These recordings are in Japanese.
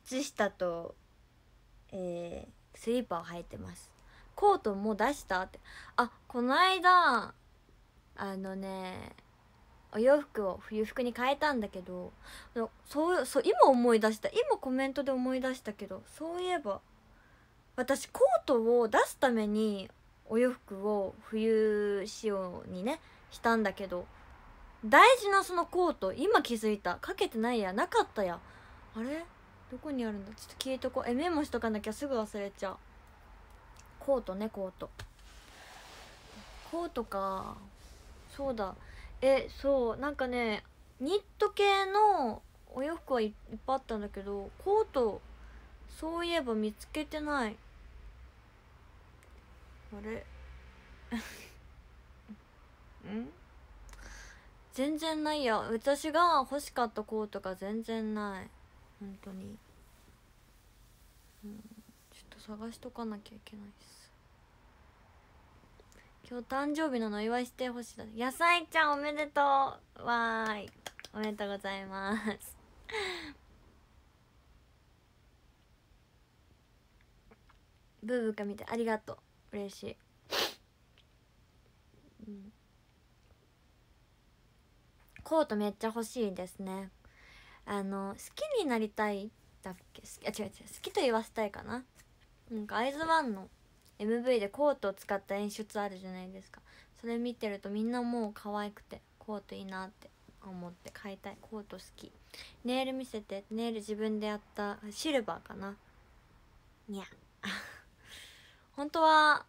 靴下とスリッパを履いてます。コートもう出したって。あ、この間お洋服を冬服に変えたんだけど、そう今思い出した。今コメントで思い出したけど、そういえば私コートを出すためにお洋服を冬仕様にねしたんだけど、大事なそのコート今気づいた。かけてないや、なかったや。あれどこにあるんだ。ちょっと消えとこう。メモしとかなきゃすぐ忘れちゃう。コートね、コート。コートか。そうだ。そうなんかね、ニット系のお洋服はいっぱいあったんだけど、コートそういえば見つけてない。あれん全然ないや。私が欲しかったコートが全然ない。本当に。ちょっと探しとかなきゃいけないっす。今日誕生日なの祝いしてほしいだ。野菜ちゃんおめでとう。わーい、おめでとうございますブーブーか見てありがとう。嬉しい。コートめっちゃ欲しいですね。好きになりたいだっけ。違う、好きと言わせたいかな。なんかアイズワンの MV でコートを使った演出あるじゃないですか。それ見てるとみんなもう可愛くてコートいいなって思って買いたい。コート好き。ネイル見せて。ネイル自分でやったシルバーかな。にゃ本当は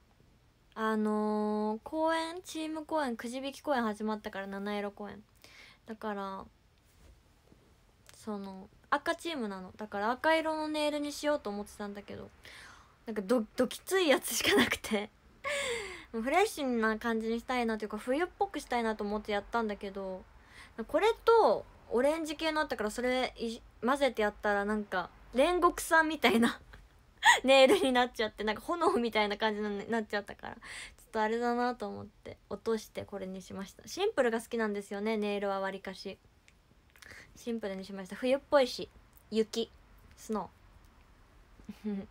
公演、チーム公演、くじ引き公演始まったから七色公演だから、その赤チームなのだから赤色のネイルにしようと思ってたんだけど、なんかどきついやつしかなくてフレッシュな感じにしたいなというか冬っぽくしたいなと思ってやったんだけど、これとオレンジ系のあったから、それ混ぜてやったらなんか煉獄さんみたいなネイルになっちゃって、なんか炎みたいな感じになっちゃったから、ちょっとあれだなと思って落としてこれにしました。シンプルが好きなんですよね、ネイルは。わりかしシンプルにしました。冬っぽいし、雪、スノー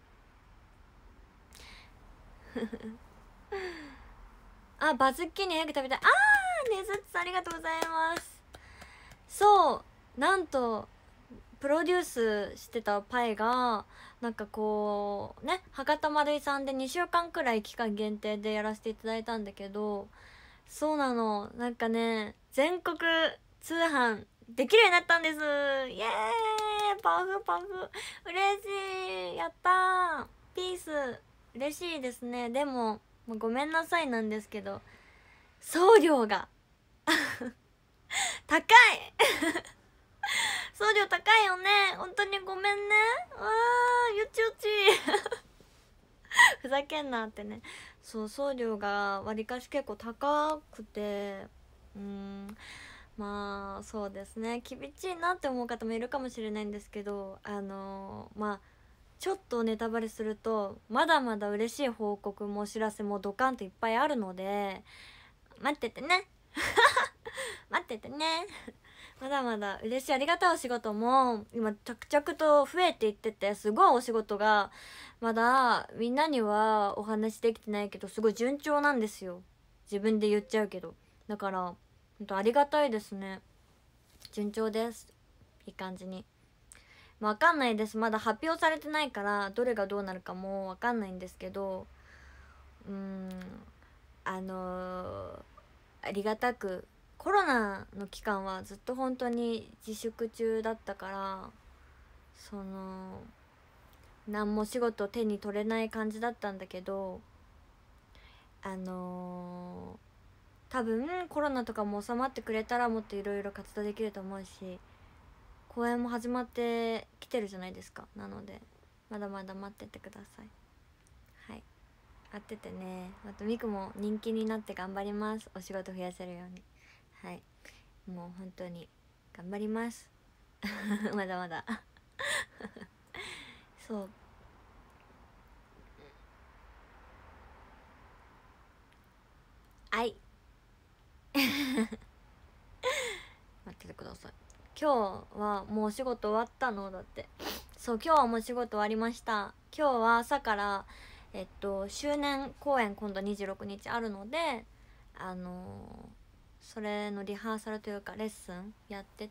あ、バズッキーニ早く食べたい。ねずっちさんありがとうございます。そう、なんとプロデュースしてたパイがなんかこうね、博多丸井さんで2週間くらい期間限定でやらせていただいたんだけど、そうなの、なんかね、全国通販できるようになったんです。イエーイ、パフパフ、嬉しい、やったー、ピース、嬉しいですね。でもごめんなさいなんですけど、送料が高い送料高いよね。本当にごめんね。よちよちふざけんなってね。そう、送料がわりかし結構高くて、まあそうですね、厳しいなって思う方もいるかもしれないんですけど、まあちょっとネタバレすると、まだまだ嬉しい報告もお知らせもドカンといっぱいあるので、待っててね待っててねまだまだ嬉しい、ありがたいお仕事も今着々と増えていってて、すごいお仕事がまだみんなにはお話できてないけど、すごい順調なんですよ。自分で言っちゃうけど。だから本当ありがたいですね。順調です。いい感じに。わかんないです、まだ発表されてないからどれがどうなるかもわかんないんですけど、ありがたく、コロナの期間はずっと本当に自粛中だったから、何も仕事手に取れない感じだったんだけど、多分コロナとかも収まってくれたらもっといろいろ活動できると思うし、公演も始まってきてるじゃないですか。なのでまだまだ待っててください。はい、待っててね。あとミクも人気になって頑張ります。お仕事増やせるように。はい、もう本当に頑張りますまだまだそう、はい待っててください。今日はもうお仕事終わったの？だってそう、今日はもう仕事終わりました。今日は朝から周年公演今度26日あるので、それのリハーサルというかレッスンやってって、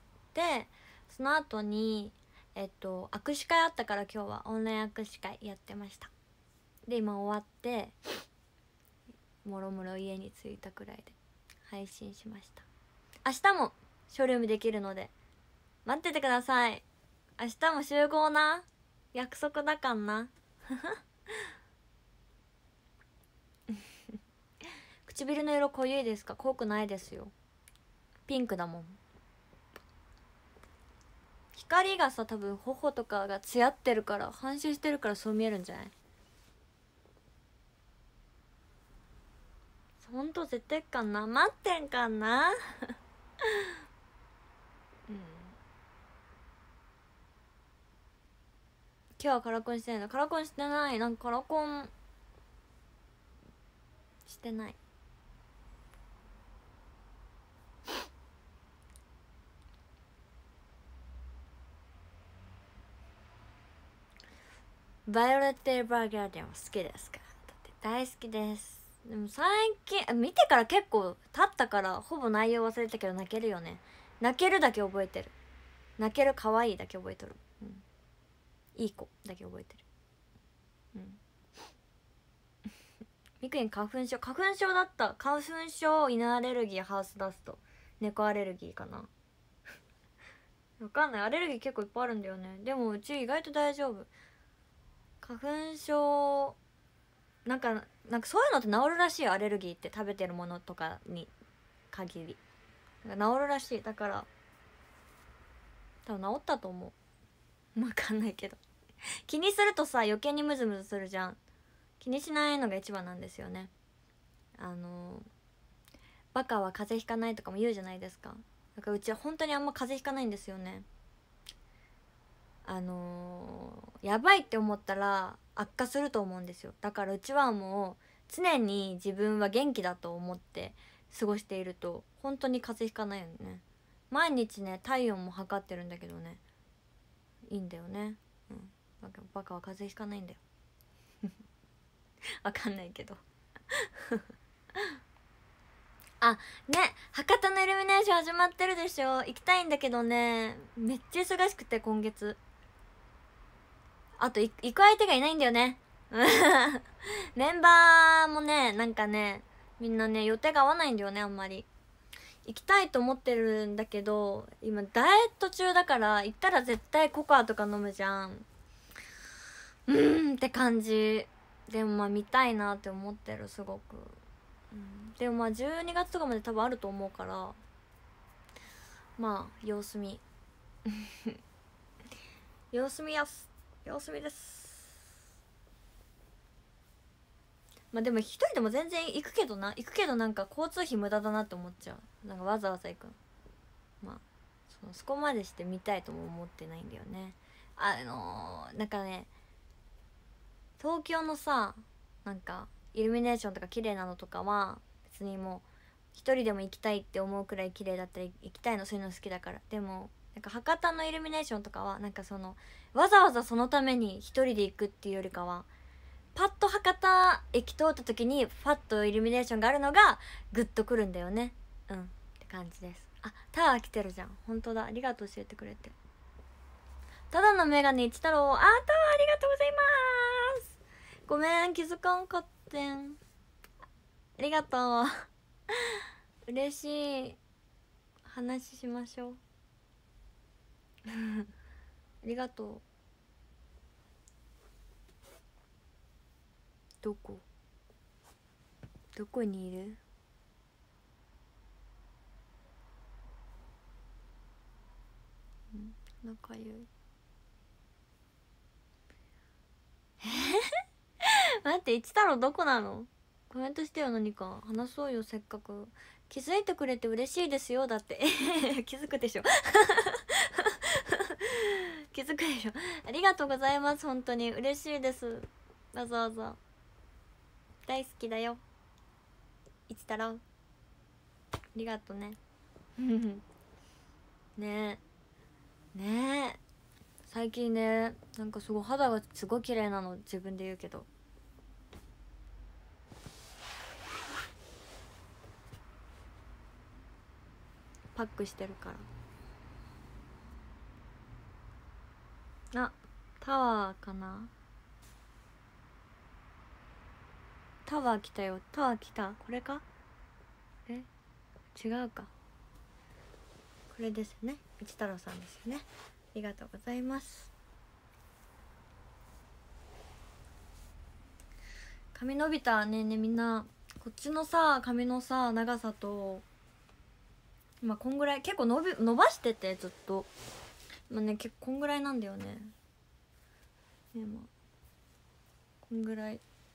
その後に握手会あったから今日はオンライン握手会やってました。で今終わってもろもろ家に着いたくらいで配信しました。明日もショールームできるので待っててください。明日も集合な、約束だかんな唇の色濃いですか？濃くないですよ、ピンクだもん。光がさ、多分頬とかがツヤってるから反射してるからそう見えるんじゃない？ほんと絶対かな、待ってんかなうん、今日はカラコンしてないの？カラコンしてない。なんかカラコンしてない。バイオレット・エヴァーガーデンは好きですか？だって大好きです。でも最近見てから結構経ったからほぼ内容忘れたけど泣けるよね。泣けるだけ覚えてる。泣ける可愛いだけ覚えとる。うん、いい子だけ覚えてる。うん。みくりん花粉症だった。花粉症、犬アレルギー、ハウスダスト、猫アレルギーかなわかんない。アレルギー結構いっぱいあるんだよね。でもうち意外と大丈夫。花粉症なんかそういうのって治るらしいよ。アレルギーって食べてるものとかに限り治るらしい。だから多分治ったと思う。分かんないけど気にするとさ余計にムズムズするじゃん。気にしないのが一番なんですよね。バカは風邪ひかないとかも言うじゃないですか。だからうちは本当にあんま風邪ひかないんですよね。やばいって思ったら悪化すると思うんですよ。だからうちはもう常に自分は元気だと思って過ごしていると本当に風邪ひかないよね。毎日ね体温も測ってるんだけどね、いいんだよね。うん、バカは風邪ひかないんだよわかんないけどあ、ね、博多のイルミネーション始まってるでしょ。行きたいんだけどね、めっちゃ忙しくて今月。あと行く相手がいないんだよねメンバーもね、なんかね、みんなね予定が合わないんだよね。あんまり行きたいと思ってるんだけど今ダイエット中だから、行ったら絶対ココアとか飲むじゃん。って感じ。でもまあ見たいなって思ってる、すごく。でもまあ12月とかまで多分あると思うから、まあ様子見様子見です。まあでも一人でも全然行くけどなんか交通費無駄だなって思っちゃう。なんかわざわざ行くの。まあそこまでして見たいとも思ってないんだよね。なんかね、東京のさ、なんかイルミネーションとか綺麗なのとかは別にもう一人でも行きたいって思うくらい綺麗だったら行きたいの、そういうの好きだから。でもなんか博多のイルミネーションとかはなんかわざわざそのために一人で行くっていうよりかは、パッと博多駅通った時にパッとイルミネーションがあるのがグッとくるんだよね。って感じです。あ、タワー来てるじゃん。本当だ、ありがとう教えてくれて。ただのメガネ一太郎、タワーありがとうございます。ごめん、気づかんかってん。ありがとう嬉しい。話しましょうありがとう。どこにいる？仲良い待って、一太郎どこなの？コメントしてよ。何か話そうよ。せっかく気づいてくれて嬉しいですよ。だって気づくでしょ気づくでしょ。ありがとうございます。本当に嬉しいです。わざわざ大好きだよ一太郎。ありがとねねえねえ、 最近ねなんかすごい肌がすごい綺麗なの自分で言うけど、パックしてるから。あ、タワーかな。タワー来たよ。タワー来た。これか。え、違うか。これですね。一太郎さんですよね。ありがとうございます。髪伸びた。ねえねえみんなこっちのさ髪のさ長さと今こんぐらい、結構伸ばしててずっと今ね結構こんぐらいなんだよね。ね、まあこんぐらい、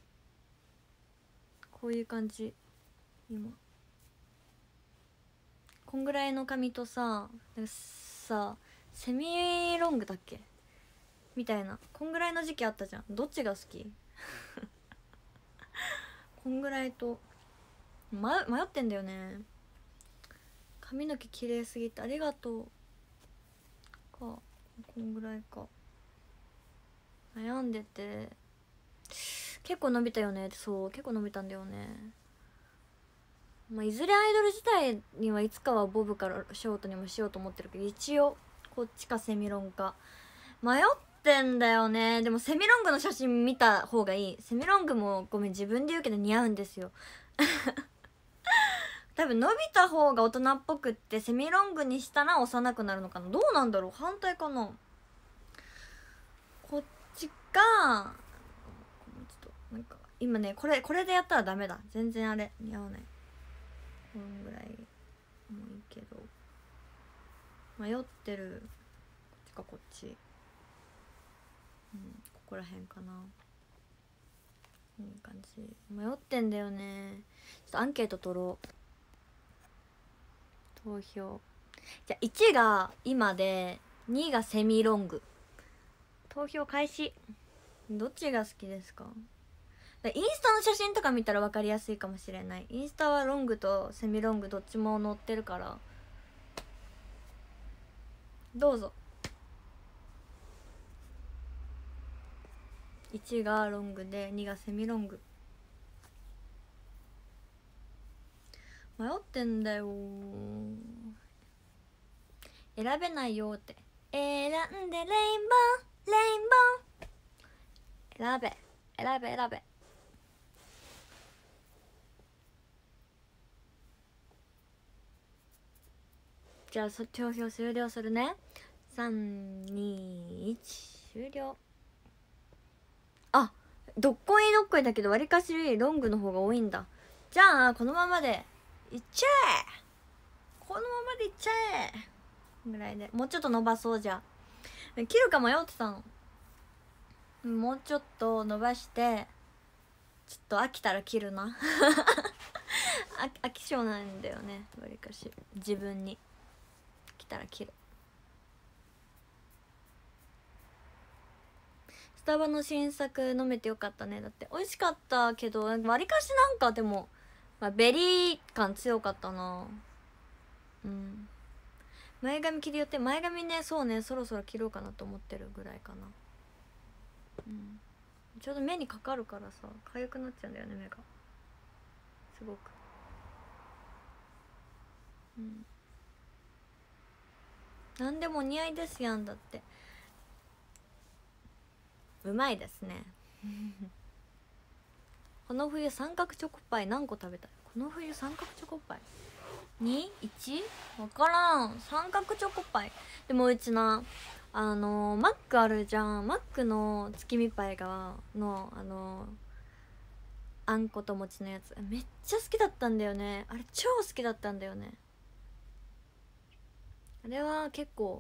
こういう感じ。今こんぐらいの髪とさ、なんかさセミロングだっけみたいな、こんぐらいの時期あったじゃん。どっちが好き？こんぐらいと、迷ってんだよね。髪の毛綺麗すぎてありがとうか、こんぐらいか悩んでて、結構伸びたよね。そう結構伸びたんだよね。まあ、いずれアイドル自体にはいつかはボブからショートにもしようと思ってるけど、一応こっちかセミロンか迷ってんだよね。でもセミロングの写真見た方がいい。セミロングもごめん自分で言うけど似合うんですよ多分伸びた方が大人っぽくって、セミロングにしたら幼くなるのかな。どうなんだろう、反対かな。こっちか、ちょっとなんか今ねこれでやったらダメだ。全然あれ似合わない。こんぐらいもいいけど迷ってる。こっちかこっち、ここら辺かな。いい感じ。迷ってんだよね。ちょっとアンケート取ろう。投票。じゃあ1が今で2がセミロング。投票開始。どっちが好きですか？インスタの写真とか見たら分かりやすいかもしれない。インスタはロングとセミロングどっちも載ってるから。どうぞ。1がロングで2がセミロング。迷ってんだよ。選べないよって。選んでレインボーレインボー。選べ選べ選べ。じゃあ投票終了するね。321終了。あ、どっこいどっこいだけどわりかしロングの方が多いんだ。じゃあこのままでいっちゃえ。このままでいっちゃえぐらいで。もうちょっと伸ばそう。じゃあ切るか迷ってたの。もうちょっと伸ばして、ちょっと飽きたら切るな飽き性なんだよねわりかし。自分に来たら切る。スタバの新作飲めてよかったね。だって美味しかったけどわりかしなんかでも、まあ、ベリー感強かったな。前髪切りよって。前髪ね、そうね、そろそろ切ろうかなと思ってるぐらいかな。ちょうど目にかかるからさ痒くなっちゃうんだよね目がすごく。なんでもお似合いですやん。だってうまいですねこの冬三角チョコパイ何個食べたい？この冬三角チョコパイ 2?1? 分からん。三角チョコパイ。でもうちなマックあるじゃん。マックの月見パイがあんこと餅のやつめっちゃ好きだったんだよね。あれ超好きだったんだよね。あれは結構好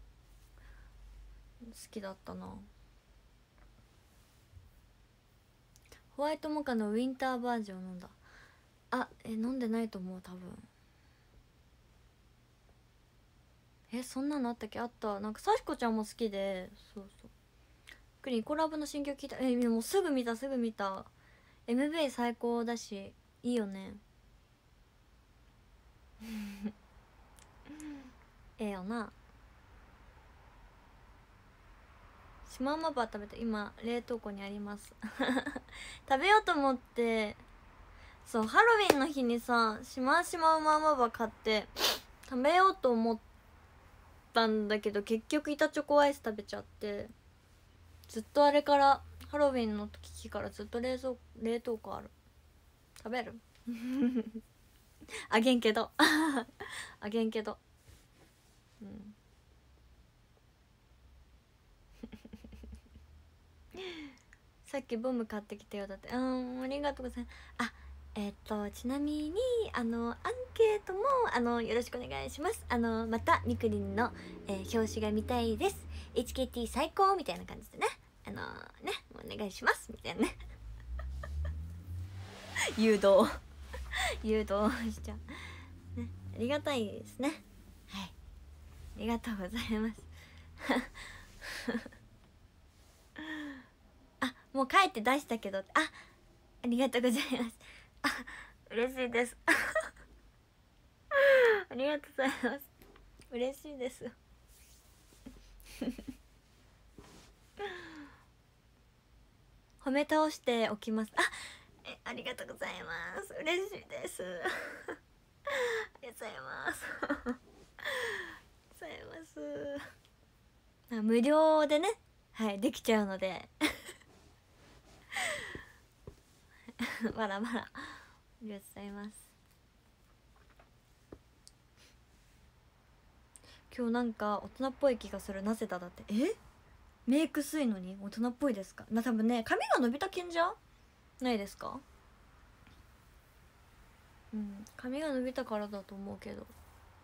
きだったな。ホワイトモカのウィンターバージョン飲んだ。飲んでないと思う多分。そんなのあったっけ？あった。なんかさしこちゃんも好きで。そうそう。クリンコラボの新曲聞いた。もうすぐ見た。MV 最高だしいいよねええよな。 シマウマバー食べて、今冷凍庫にあります食べようと思って、そう、ハロウィンの日にさシマウマバー買って食べようと思ったんだけど、結局板チョコアイス食べちゃって、ずっとあれからハロウィンの時からずっと冷凍庫ある。食べるあげんけどあげんけど、うんさっきボム買ってきたよ。だって、ありがとうございます。ちなみにアンケートもよろしくお願いします。またみくりんの、表紙が見たいです。 HKT 最高みたいな感じでね、お願いしますみたいなね誘導しちゃうね。ありがたいですね。はい、ありがとうございますもう帰って出したけど、ありがとうございます。嬉しいですありがとうございます。嬉しいです褒め倒しておきます。ありがとうございます。嬉しいですありがとうございますありがとうございます。無料でね、はいできちゃうのでまだまだありがとうございます。今日なんか大人っぽい気がする。なぜだ。だってメイク薄いのに大人っぽいですか。多分ね、髪が伸びたけんじゃないですか。髪が伸びたからだと思うけど、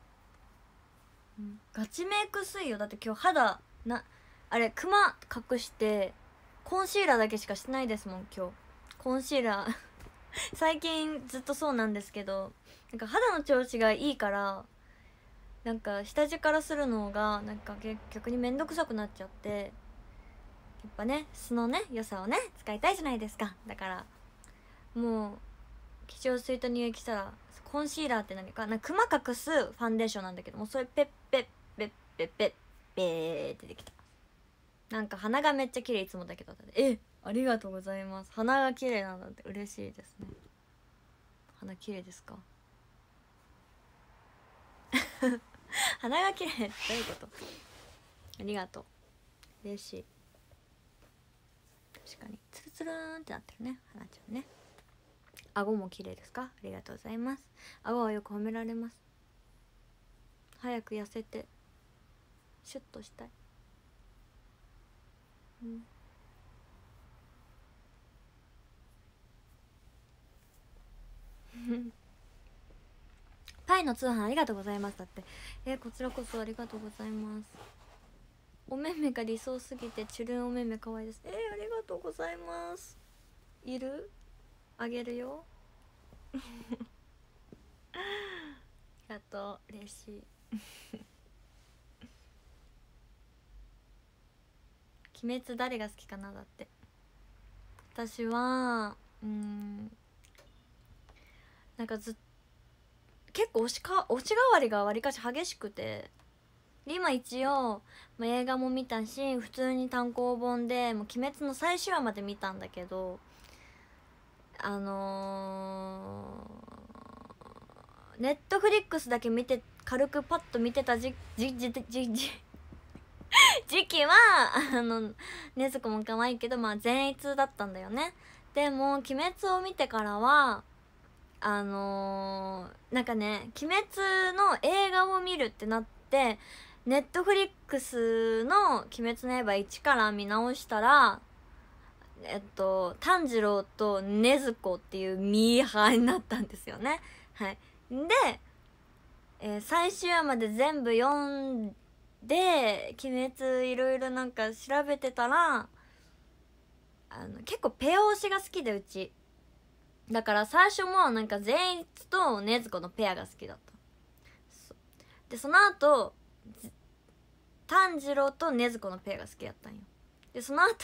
ガチメイク薄いよ。だって今日肌あれクマ隠してコンシーラーだけしかしてないですもん今日。コンシーラー最近ずっとそうなんですけど、なんか肌の調子がいいからなんか下地からするのがなんか逆に面倒くさくなっちゃって、やっぱね素のね良さをね使いたいじゃないですか。だからもう化粧水と乳液したらコンシーラーって何かクマ隠すファンデーションなんだけども、それペッペッペッペッペッペーってできた。なんか鼻がめっちゃ綺麗いつもだけど、ありがとうございます。鼻が綺麗なんだって嬉しいですね。鼻綺麗ですか鼻が綺麗ってどういうこと。ありがとう、嬉しい。確かにツルツルーンってなってるね、花ちゃんね。顎も綺麗ですか。ありがとうございます。顎はよく褒められます。早く痩せてシュッとしたい。パイの通販ありがとうございます。だってこちらこそありがとうございます。お目目が理想すぎてチュルンお目目可愛いです。ありがとうございます。いる？あげるよありがとう、嬉しい鬼滅誰が好きかな。だって私はなんか結構推し変わりがわりかし激しくて、今一応、映画も見たし普通に単行本でもう鬼滅の最終話まで見たんだけど、ネットフリックスだけ見て軽くパッと見てた時期は禰豆子も可愛いけど善逸だったんだよね。でも鬼滅を見てからはなんかね、鬼滅の映画を見るってなってネットフリックスの「鬼滅の刃」1から見直したら炭治郎と禰豆子っていうミーハーになったんですよね。はいで、最終話まで全部読んで鬼滅いろいろなんか調べてたら結構ペア推しが好きで、うちだから最初もなんか善逸と禰豆子のペアが好きだった。でその後炭治郎と禰豆子のペアが好きだったんよ。でその後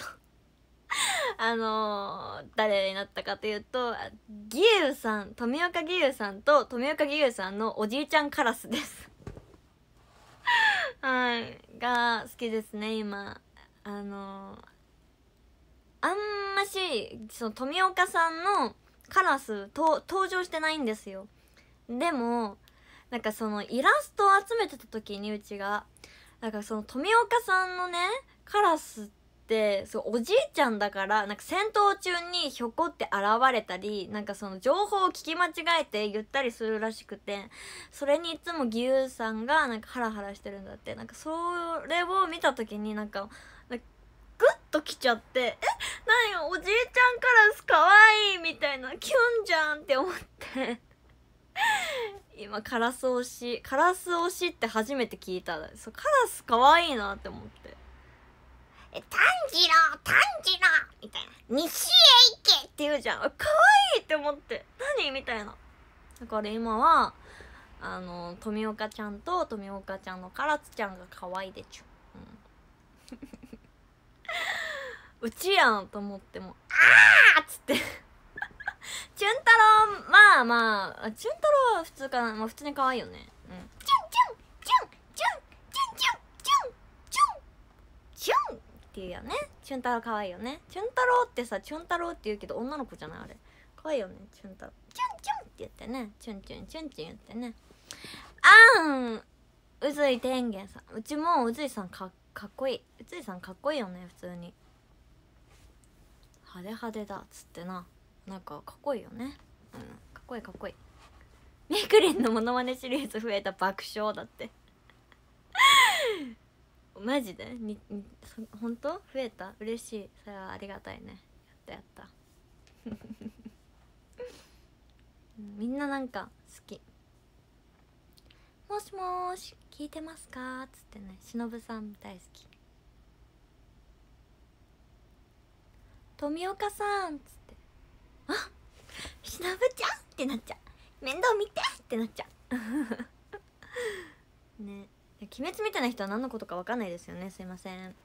誰になったかというと義勇さん、富岡義勇さんと富岡義勇さんのおじいちゃんカラスですはいが好きですね今。 あんましその富岡さんのカラスと登場してないんですよ。でもなんかそのイラストを集めてた時にうちがなんかその富岡さんのねカラスってそうおじいちゃんだからなんか戦闘中にひょこって現れたりなんかその情報を聞き間違えて言ったりするらしくて、それにいつも義勇さんがなんかハラハラしてるんだって。なんかそれを見た時になんかグッときちゃって、何よおじいちゃんカラスかわいいみたいな、キュンじゃんって思って今カラス推しって初めて聞いた。そうカラスかわいいなって思って、炭治郎みたいな、西へ行けって言うじゃん。かわいいって思って、何みたいな。だから今は富岡ちゃんと富岡ちゃんのカラスちゃんがかわいいでちゅ、うちやんと思ってもあーっつってチュン太郎まあまあチュン太郎は普通かな、まあ普通に可愛いよね。チュンっていうよね。チュン太郎可愛いよね。チュン太郎ってさチュン太郎って言うけど女の子じゃないあれ。可愛いよねチュン太郎。チュンって言ってね、チュン言ってね。うずい天元さん、うちもうずいさんかっこいい。うずいさんかっこいいよね普通に。派手だっつってな、なんかかっこいいよね。かっこいい。メクレンのモノマネシリーズ増えた、爆笑だってマジでほんと増えた、嬉しい。それはありがたいね。やったみんななんか好き。もしもーし聞いてますかっつってね、しのぶさん大好き。富岡さんっつって、あしのぶちゃんってなっちゃう、面倒見てってなっちゃうね。鬼滅みたいな人は何のことか分かんないですよね、すいません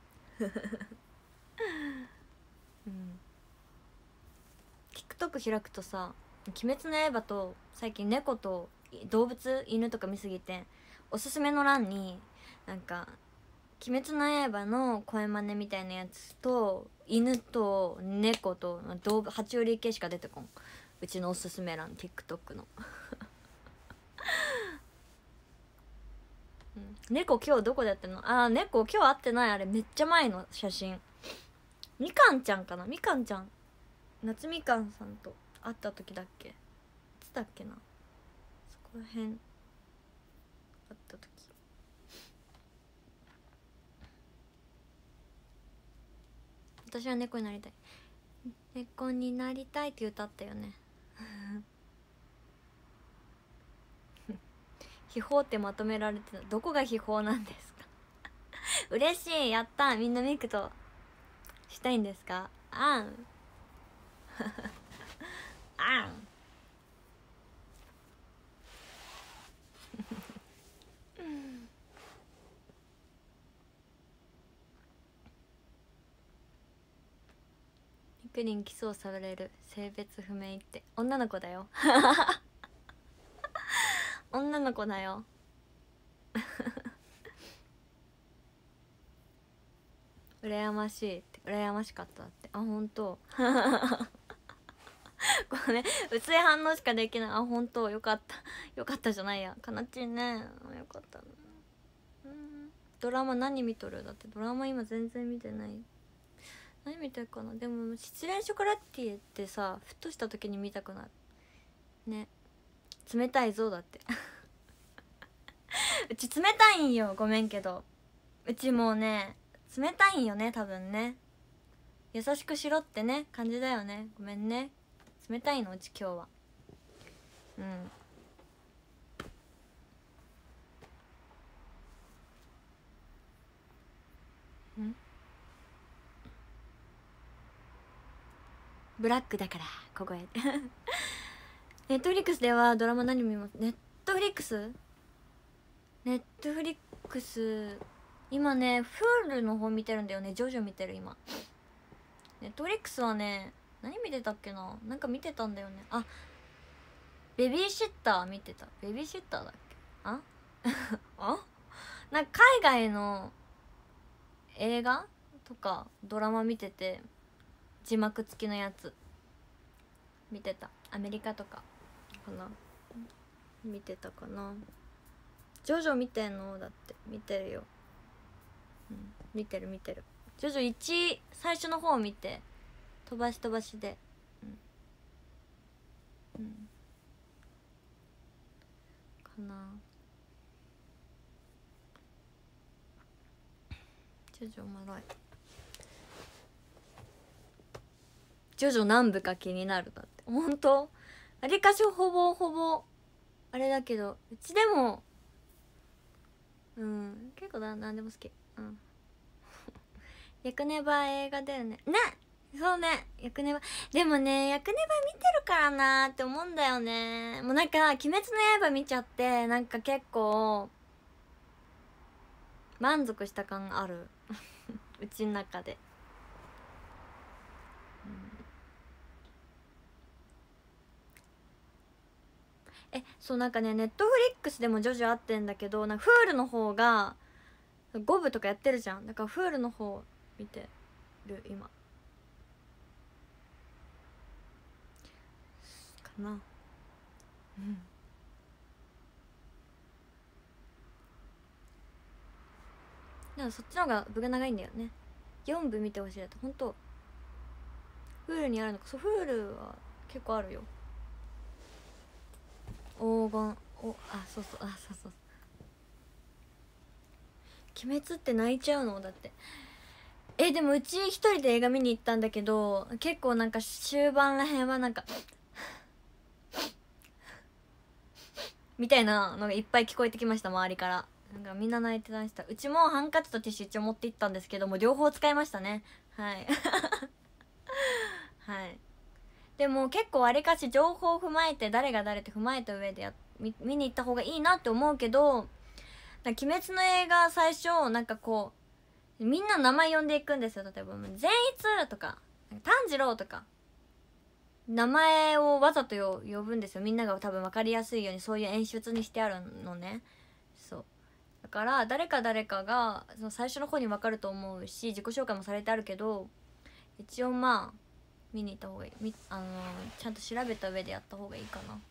TikTok 開くとさ、鬼滅の刃と最近猫と動物犬とか見すぎて、おすすめの欄になんか鬼滅の刃の声真似みたいなやつと犬と猫と爬虫類系しか出てこん、うちのおすすめ欄 TikTok の猫今日どこでやってんの。猫今日会ってない。あれめっちゃ前の写真。みかんちゃんかな、みかんちゃん、夏みかんさんと会った時だっけ、いつだっけな、そこら辺会った時。私は猫になりたい、猫になりたいって歌ったよね秘宝ってまとめられてた。どこが秘宝なんですか嬉しい、やった。みんなミクとしたいんですか。あんミクリンキスをされる、性別不明って女の子だよ女の子だよ羨ましいって、羨ましかったって。本当これね、薄い反応しかできない。本当よかったじゃないや、かなちんね、よかった。ドラマ何見とる。だってドラマ今全然見てない。何見てるかな。でも失恋ショコラティエってさ、ふとした時に見たくなるね。冷たいぞだってうち冷たいんよ、ごめんけど。うちもうね冷たいんよね、多分ね。優しくしろってね感じだよね。ごめんね、冷たいのうち今日は。ブラックだからここへネットフリックスではドラマ何見ます。ネットフリックス今ねフールの方見てるんだよね。ジョジョ見てる今。ネットフリックスはね何見てたっけな、なんか見てたんだよね。ベビーシッター見てた。ベビーシッターだっけなんか海外の映画とかドラマ見てて、字幕付きのやつ見てた。アメリカとかかな、見てたかな。ジョジョ見てんの？だって見てるよ、うん、見てる見てる。ジョジョ1最初の方見て飛ばし飛ばしで、うん、うん、かな。ジョジョおもろい。ジョジョ何部か気になる。だってほんとあれかしほぼほぼあれだけど、うちでも結構なんでも好き。ヤクネバ映画だよね。そうね、ヤクネバ。でもね、ヤクネバ見てるからなーって思うんだよね。もうなんか鬼滅の刃見ちゃって、なんか結構満足した感あるうちの中で。そう、なんかね、ネットフリックスでもジョジョあってんだけど、なんかフールの方が5部とかやってるじゃん。だからフールの方見てる今かな。でもそっちの方が部が長いんだよね。4部見てほしい。だってほんとフールにあるのか。そう、フールは結構あるよ。黄金そうそう鬼滅って泣いちゃうの？だってでもうち一人で映画見に行ったんだけど、結構なんか終盤らへんはなんかみたいなのがいっぱい聞こえてきました、周りから。なんかみんな泣いてました。うちもハンカチとティッシュ一応持って行ったんですけども、両方使いましたね。はいはいでも結構わりかし情報を踏まえて、誰が誰って踏まえた上で見に行った方がいいなって思うけど、鬼滅の映画最初なんかこうみんな名前呼んでいくんですよ。例えば善逸とか炭治郎とか名前をわざと呼ぶんですよ。みんなが多分分かりやすいようにそういう演出にしてあるのね。そうだから誰かがその最初の方に分かると思うし、自己紹介もされてあるけど、一応まあ見に行った方がいい。ちゃんと調べた上でやった方がいいかな。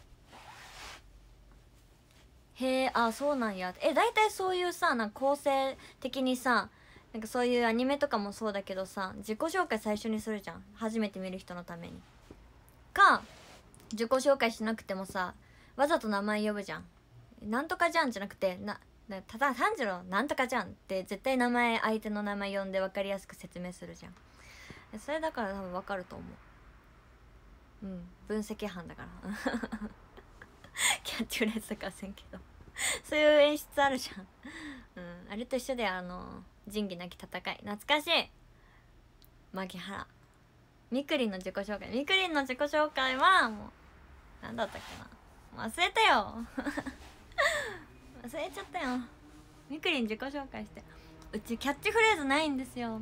へえ、そうなんや。大体そういうさ、なんか構成的にさ、なんかそういうアニメとかもそうだけどさ、自己紹介最初にするじゃん、初めて見る人のために。か自己紹介しなくてもさ、わざと名前呼ぶじゃん。なんとかじゃんじゃなくて、ただ炭治郎なんとかじゃんって絶対相手の名前呼んで分かりやすく説明するじゃん。それだから多分分かると思う。分析班だからキャッチフレーズとかせんけどそういう演出あるじゃん。あれと一緒で仁義なき戦い、懐かしい。牧原みくりんの自己紹介。みくりんの自己紹介はもうなんだったっけな、忘れたよ忘れちゃったよ。みくりん自己紹介して。うちキャッチフレーズないんですよ。はい、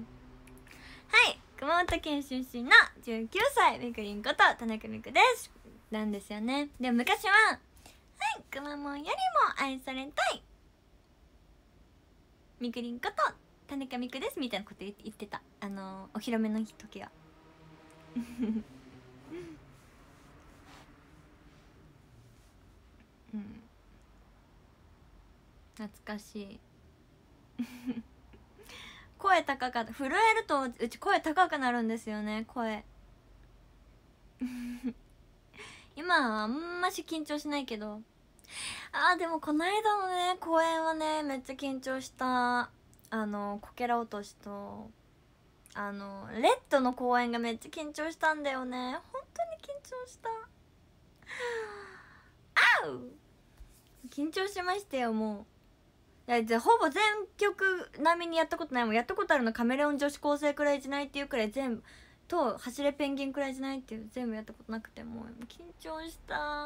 熊本県出身の19歳みくりんこと田中みくですなんですよね。でも昔ははい、くまモンよりも愛されたいみくりんこと田中みくですみたいなこと言ってた。お披露目の時は懐かしい声高かった。震えるとうち声高くなるんですよね、声今はあんまし緊張しないけど、でもこの間のね公演はねめっちゃ緊張した。こけら落としとレッドの公演がめっちゃ緊張したんだよね。本当に緊張した緊張しましたよ。もうほぼ全曲並みにやったことないもん。やったことあるのカメレオン女子高生くらいじゃないっていうくらい、全部と走れペンギンくらいじゃないっていう、全部やったことなくて、もう緊張した。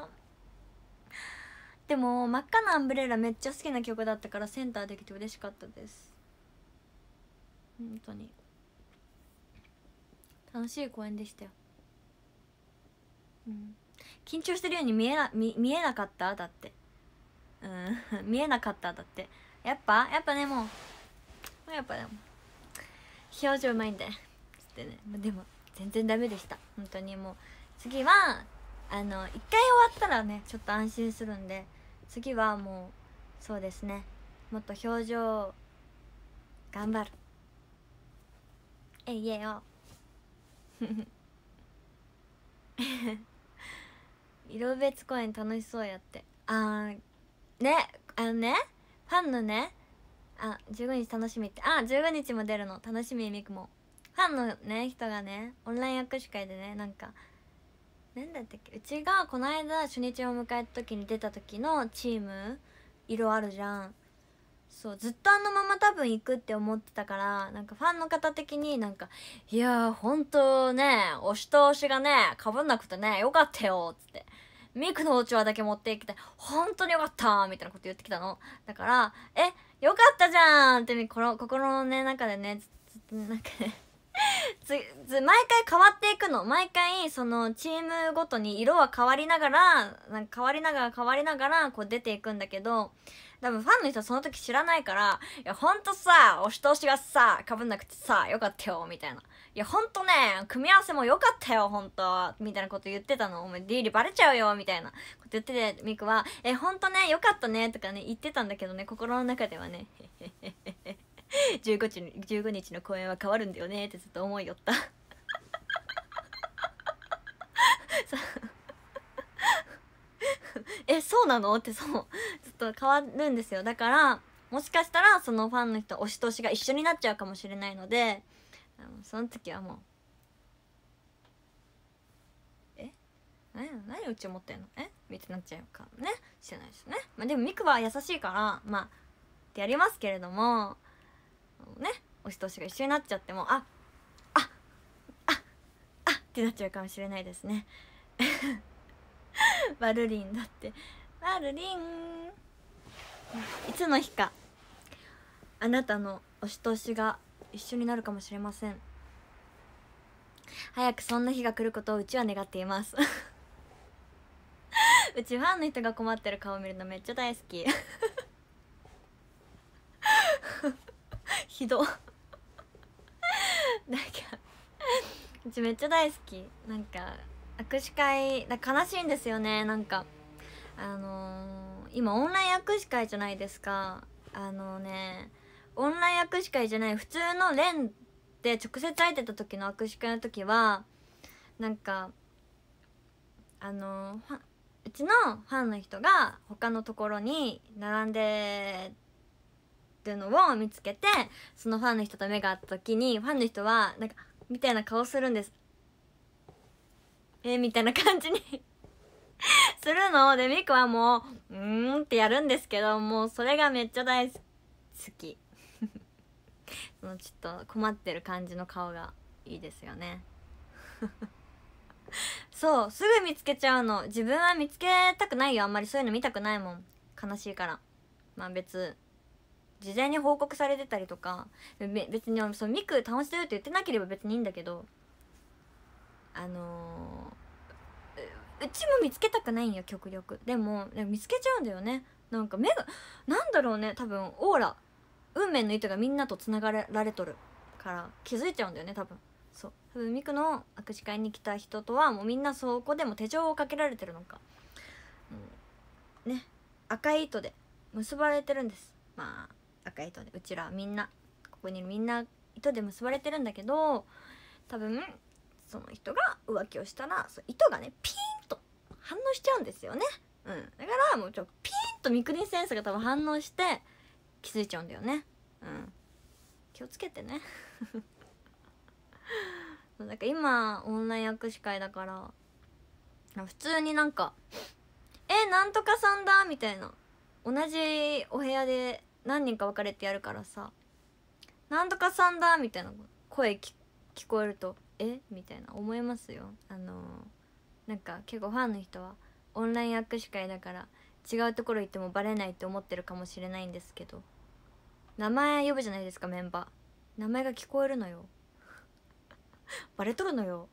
でも真っ赤なアンブレラめっちゃ好きな曲だったからセンターできて嬉しかったです。本当に楽しい公演でしたよ。緊張してるように見えなかった。だって見えなかった。だってやっぱね、もうやっぱでも表情うまいんだよってね。でも全然ダメでした、本当に。もう次は一回終わったらねちょっと安心するんで、次はもうそうですね、もっと表情頑張る。いえよ色別公演楽しそうやって。ね、ね、ファンのね、15日楽しみって、15日も出るの楽しみ。みくもファンのね人がねオンライン握手会でね、なんかなんだったっけ、うちがこの間初日を迎えた時に出た時のチーム色あるじゃん。そう、ずっとあのまま多分行くって思ってたから、なんかファンの方的になんか「いやーほんとね、押し通しがねかぶんなくてねよかったよ」っつって、ミクのうちわだけ持ってきて「本当によかった」みたいなこと言ってきたの。だから「よかったじゃん」って心のね中でね、ずっとなんかね毎回変わっていくの。毎回そのチームごとに色は変わりながら、なんか変わりながらこう出ていくんだけど、多分ファンの人はその時知らないから「いやほんとさ、押し通しがさかぶんなくてさよかったよ」みたいな「いやほんとね組み合わせもよかったよほんと」みたいなこと言ってたの。お前ディーリバレちゃうよみたいなこと言ってて、ミクは「ほんとねよかったね」とかね言ってたんだけどね、心の中ではね15日の公演は変わるんだよねってずっと思いよったそうなのって、そうずっと変わるんですよ。だからもしかしたらそのファンの人押し通しが一緒になっちゃうかもしれないので、その時はもう何うち思ってんのみたいになっちゃうかねしれないですね。でもミクは優しいからってやりますけれどもね、押し通しが一緒になっちゃってもってなっちゃうかもしれないですねバルリンだって、バルリンいつの日かあなたの押し通しが一緒になるかもしれません。早くそんな日が来ることをうちは願っていますうちファンの人が困ってる顔見るのめっちゃ大好きひどなんかうちめっちゃ大好き。なんか握手会悲しいんですよね。なんか今オンライン握手会じゃないですか。オンライン握手会じゃない普通の連で直接会えてた時の握手会の時はなんかうちのファンの人が他のところに並んでるのを見つけて、そのファンの人と目が合った時にファンの人はなんかみたいな顔するんです。みたいな感じにするので、ミクはもうってやるんですけど、もうそれがめっちゃ大好きそのちょっと困ってる感じの顔がいいですよねそうすぐ見つけちゃうの。自分は見つけたくないよ、あんまりそういうの見たくないもん、悲しいから。別事前に報告されてたりとか、別にそのミク楽してるって言ってなければ別にいいんだけど、うちも見つけたくないんよ極力。でも見つけちゃうんだよね。なんか目がなんだろうね、多分オーラ運命の糸がみんなとつながられとるから気づいちゃうんだよね多分。そう多分ミクの握手会に来た人とはもうみんなそこでも手錠をかけられてるのか、ね、赤い糸で結ばれてるんです。赤い糸でうちらみんなここにいるみんな糸で結ばれてるんだけど、多分その人が浮気をしたら糸がねピーンと反応しちゃうんですよね。だからもうピーンとミクリンセンスが多分反応して気づいちゃうんだよね。気をつけてねなんか今オンライン握手会だから普通になんかなんとかさんだみたいな、同じお部屋で何人か分かれてやるからさ、なんとかさんだみたいな声聞こえるとみたいな思いますよ。なんか結構ファンの人はオンライン握手会だから違うところ行ってもバレないって思ってるかもしれないんですけど、名前呼ぶじゃないですか、メンバー名前が聞こえるのよバレとるのよ。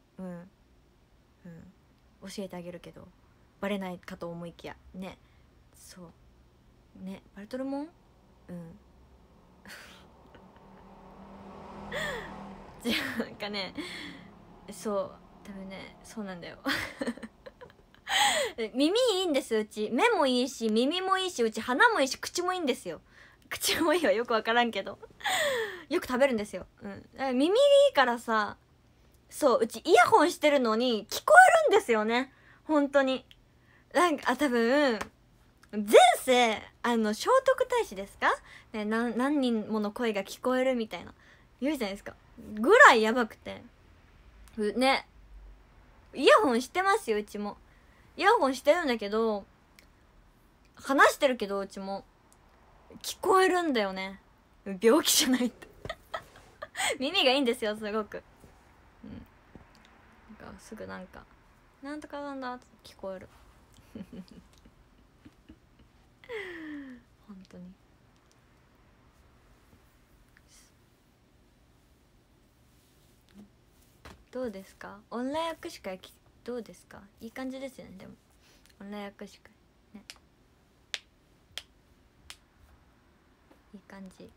教えてあげるけどバレないかと思いきやね、そうねバレとるもん。 なんかね、そう多分ね、そうなんだよ耳いいんですうち。目もいいし耳もいいし、うち鼻もいいし口もいいんですよ。口もいいはよくわからんけどよく食べるんですよ。うん、耳いいからさ、そう、うちイヤホンしてるのに聞こえるんですよね、本当に。なんか多分前世聖徳太子ですかね、何人もの声が聞こえるみたいな言うじゃないですか。ぐらいやばくてね。イヤホンしてますよ、うちも。イヤホンしてるんだけど、話してるけどうちも聞こえるんだよね。病気じゃないって耳がいいんですよ、すごく。うん、なんかすぐなんかなんとかなんだって聞こえる本当に。どうですか、オンライン握手会どうですか。いい感じですよね。でもオンライン握手会ね、いい感じ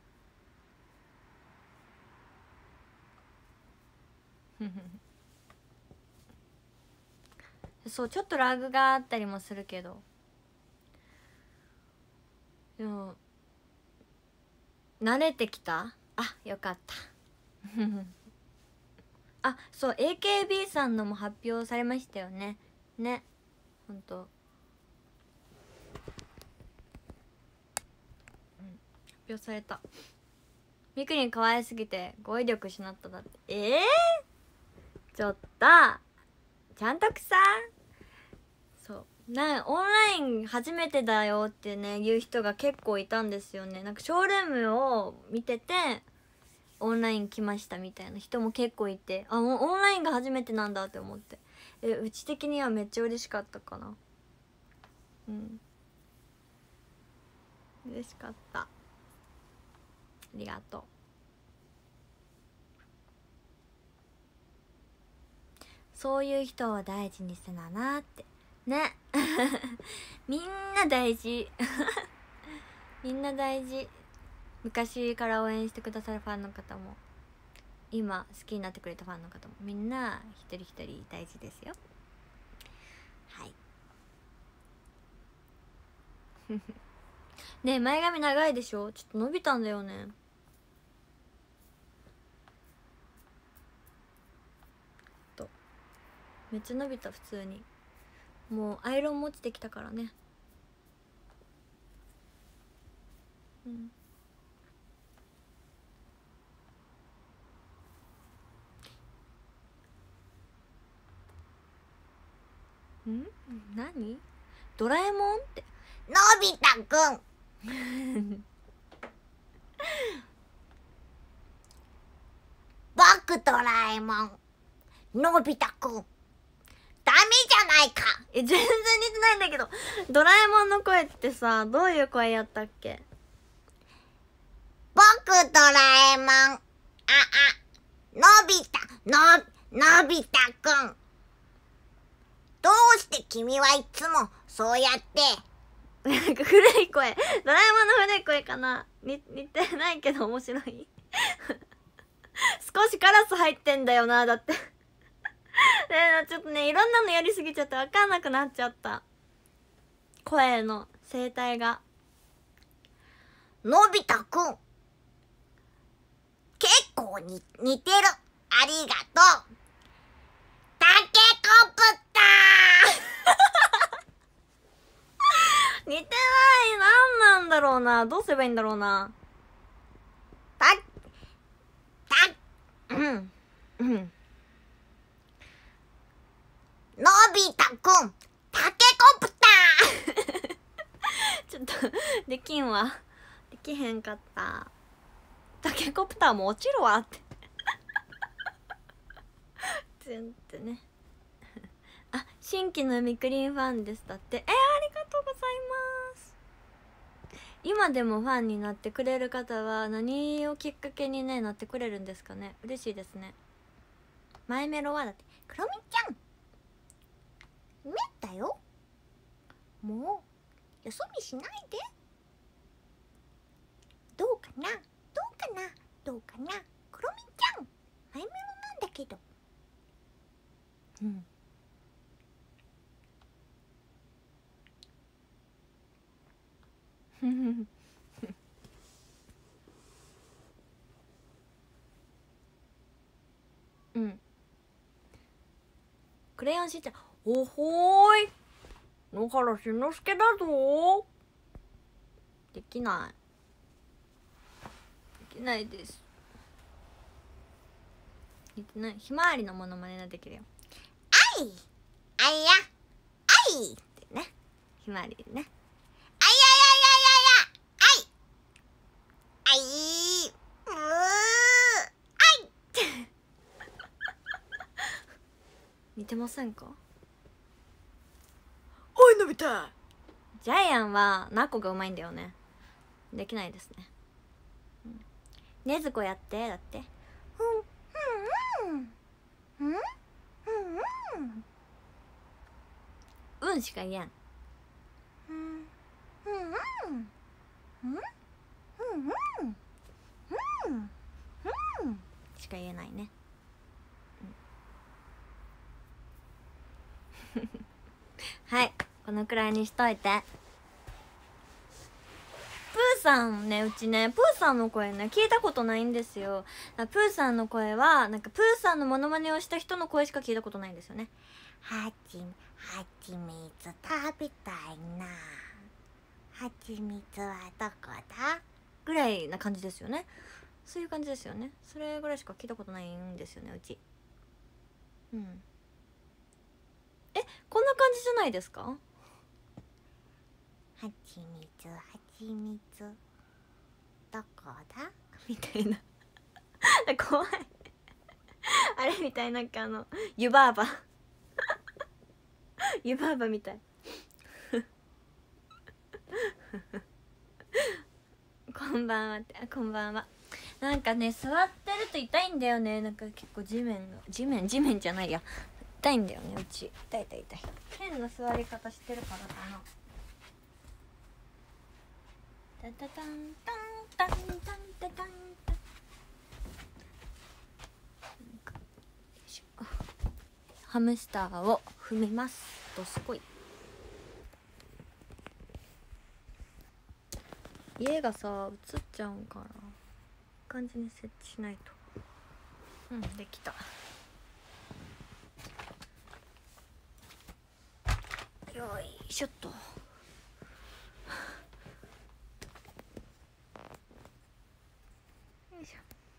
そう、ちょっとラグがあったりもするけど、でも慣れてきた。あ、よかったあ、そう AKB さんのも発表されましたよね。ね、ほんと、発表された。みくりん可愛すぎて語彙力失っただって。ちょっとちゃんとくさ。そうオンライン初めてだよってね言う人が結構いたんですよね。なんかショールームを見ててオンライン来ましたみたいな人も結構いて、あ、オンラインが初めてなんだって思って、うち的にはめっちゃ嬉しかったかな。うん、嬉しかった。ありがとう。そういう人を大事にせななってねみんな大事みんな大事。昔から応援してくださるファンの方も今好きになってくれたファンの方もみんな一人一人大事ですよ。はいねえ、前髪長いでしょ。ちょっと伸びたんだよね。とめっちゃ伸びた。普通にもうアイロンも落ちてきたからね。うん何ドラえもんってのび太くん僕ドラえもん。のび太くんダメじゃないか。 全然似てないんだけど。ドラえもんの声ってさ、どういう声やったっけ。 僕ドラえもん。のび太のび太くん、どうして君はいつもそうやってなんか古い声、ドラえもんの古い声かな。似てないけど面白い少しカラス入ってんだよな、だってちょっとね、いろんなのやりすぎちゃって分かんなくなっちゃった、声の声帯が。 のび太くん結構似てる。ありがとう。タケコプタ似てない。なんなんだろうな。どうすればいいんだろうな。 のび太くんタケコプタちょっとできんわ。できへんかった。タケコプターも落ちるわって全然ねあ、新規のみくりんファンですだって。ありがとうございます。今でもファンになってくれる方は何をきっかけにねなってくれるんですかね。嬉しいですね。マイメロはだって、 クロミちゃんめったよ、もうよそ見しないで。どうかなクロミちゃん。 けど。 うん。クレヨンしんちゃん、おほーい、野原しんのすけだぞ。できない、できないです。できない。ひまわりのモノマネができるよ。 あいあいやあいってね、 ひまわりね。 あいやいやいやいやいやあいあいうあい似てませんか？ おいのび太。 ジャイアンはナコがうまいんだよね。できないですね。ねずこやってだって。うんしか言えん。しか言えないね。はい、このくらいにしといて。プーさんね、うちね、プーさんの声ね、聞いたことないんですよ。プーさんの声はなんかプーさんのモノマネをした人の声しか聞いたことないんですよね。 はちみつ食べたいな。はちみつはどこだ？ ぐらいな感じですよね。そういう感じですよね。それぐらいしか聞いたことないんですよね、うち。こんな感じじゃないですか？ はちみつどこだ？ みたいな怖いあれみたい、なんか湯婆婆湯婆婆みたいこんばんはって、こんばんは。なんかね、座ってると痛いんだよね。なんか結構地面じゃないや、痛いんだよね、うち。痛い。変な座り方してるからかな。タタタンタンタンタンタタンタン。ハムスターを踏みます。どすこい。家がさ映っちゃうんから、いい感じに設置しないと。できた。よいしょっと。よいしょ。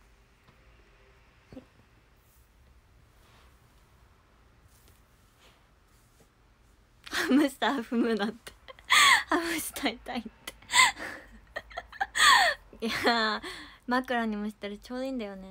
ハムスター踏むなってハムスター痛いっていや枕にもしたらちょうどいいんだよね。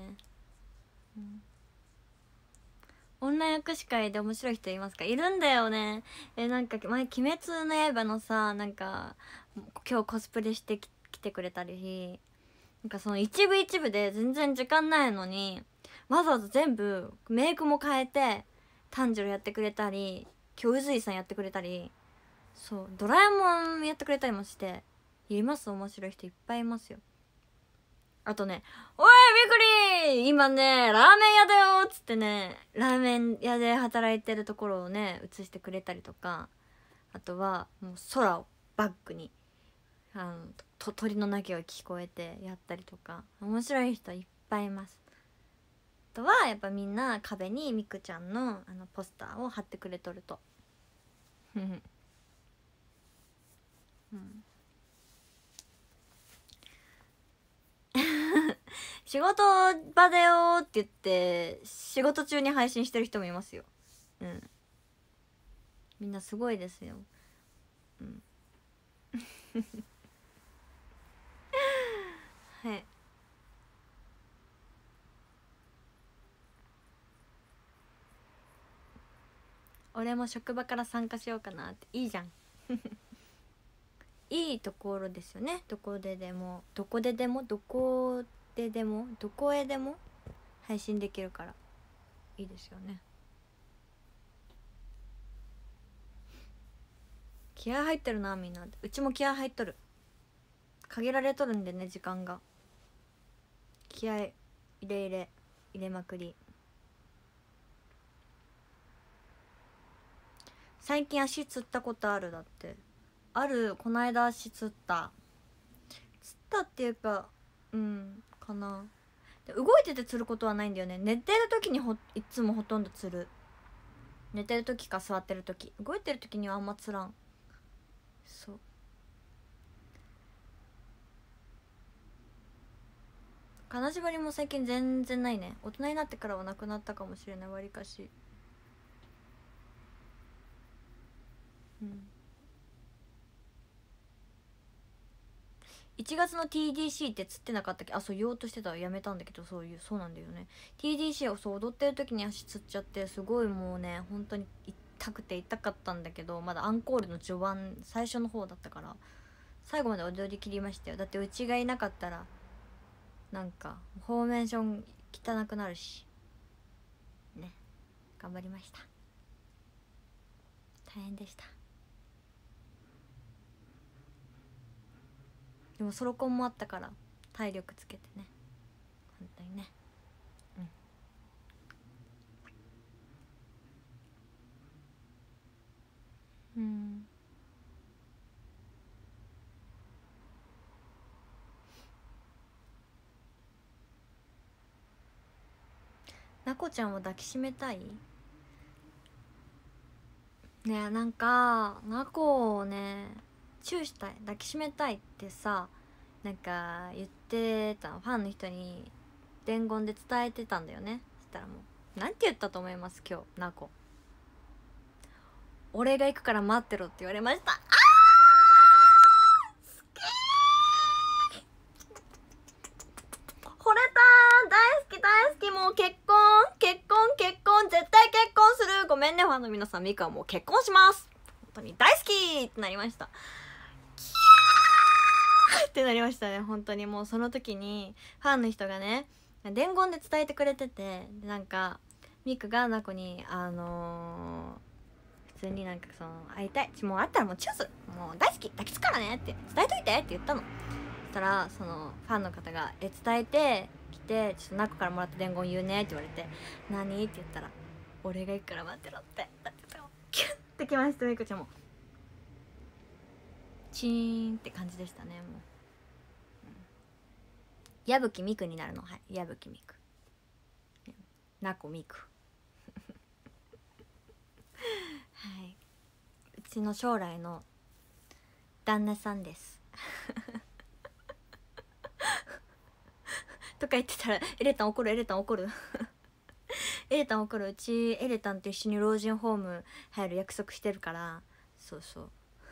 女役司会で面白い人いますか？いるんだよね。なんか前「鬼滅の刃」のさ、なんか今日コスプレしてきてくれたり、なんかその一部一部で全然時間ないのにわざわざ全部メイクも変えて炭治郎やってくれたり、今日宇髄さんやってくれたり、そうドラえもんやってくれたりもして、います。面白い人いっぱいいますよ。あとね、おいびっくり今ねラーメン屋だよっつってね、ラーメン屋で働いてるところをね映してくれたりとか、あとはもう空をバックに鳥の鳴きが聞こえてやったりとか、面白い人いっぱいいます。あとはやっぱみんな壁にみくちゃんのポスターを貼ってくれとると仕事場だよって言って仕事中に配信してる人もいますよ。みんなすごいですよ。はい。俺も職場から参加しようかなって。いいじゃんいいところですよね。どこへでも配信できるからいいですよね。気合入ってるな、みんな。うちも気合入っとる。限られとるんでね、時間が。気合入れまくり。 最近足つったことある？だってある。この間足つったっていうか、かな。で動いててつることはないんだよね。寝てる時にいつもほとんどつる。寝てる時か座ってる時。動いてる時にはあんまつらん。そう。金縛りも最近全然ないね。大人になってからはなくなったかもしれない。わりかし。1月の TDC ってつってなかったっけ？あ、そう言おうとしてた。やめたんだけど、そうなんだよね。 TDC をそう踊ってる時に足つっちゃって、すごいもうね本当に痛くて痛かったんだけど、まだアンコールの序盤最初の方だったから最後まで踊りきりましたよ。だってうちがいなかったらなんかフォーメーション汚くなるしね。頑張りました。大変でした。でもソロコンもあったから体力つけてね、本当にね。なこちゃんを抱きしめたいね。えなんかなこをねチューしたい、抱きしめたいってさ、なんか言ってた。ファンの人に伝言で伝えてたんだよね。そしたらもうなんて言ったと思います？今日なこ、俺が行くから待ってろって言われました。惚れた。大好き大好き。もう結婚絶対結婚する。ごめんねファンの皆さん、ミカはもう結婚します。本当に大好きってなりました。キャーってなりましたね。本当にもうその時にファンの人がね伝言で伝えてくれてて、なんかミカがナコに普通になんかその会いたい、もう会ったらもうチューする、もう大好き抱きつくからねって伝えといてって言ったの。そしたらそのファンの方が伝えてきて、ちょっとナコからもらった伝言言うねって言われて、何って言ったら、俺が行くから待ってろってだってさ、キュッてきました。ミコちゃんもチーンって感じでしたね。もう矢吹ミクになるの。はい、矢吹ミク、ナコミクはい、うちの将来の旦那さんですとか言ってたらエレタン怒る。エレタン怒るエレタン怒る。うちエレタンと一緒に老人ホーム入る約束してるから。そうそう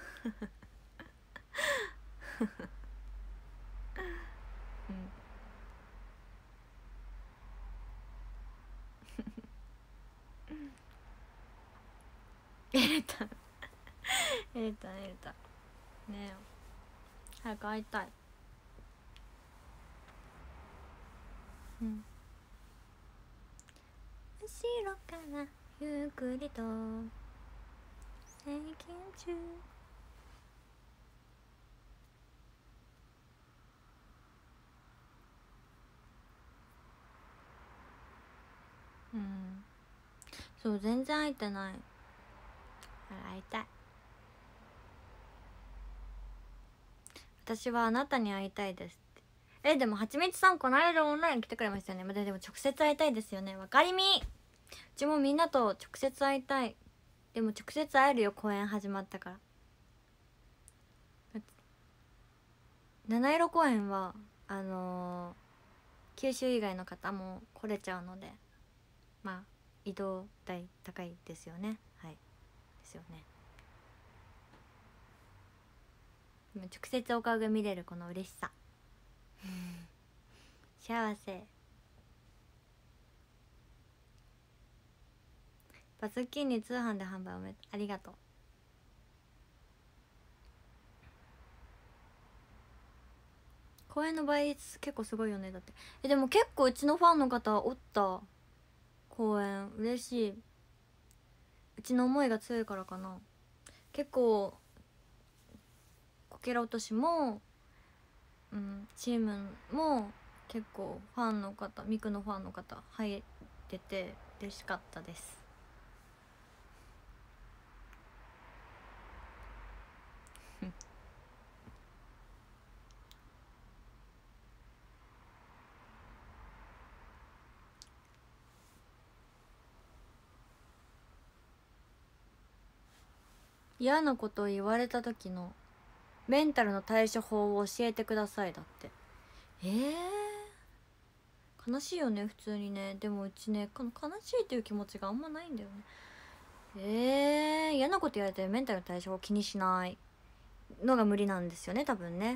エレタンエレタンねえ、早く会いたい。後ろからゆっくりと接近中。そう全然会えてない。会いたい。私はあなたに会いたいですって。でもはちみつさんこの間オンライン来てくれましたよね。まだでも直接会いたいですよね。わかりみ。うちもみんなと直接会いたい。でも直接会えるよ、公演始まったから。七色公演は九州以外の方も来れちゃうので、まあ移動代高いですよね。はいですよね。でも直接お顔が見れるこの嬉しさ幸せ。バズッキーニ通販で販売ありがとう。公演の倍率結構すごいよね。だってでも結構うちのファンの方おった。公演嬉しい。うちの思いが強いからかな。結構こけら落としもチームも結構ファンの方、ミクのファンの方入ってて嬉しかったです。 嫌なことを言われた時のメンタルの対処法を教えてください。だって。悲しいよね普通にね。でもうちね、この悲しいっていう気持ちがあんまないんだよね。嫌なこと言われてメンタルの対処法を気にしないのが無理なんですよね多分ね。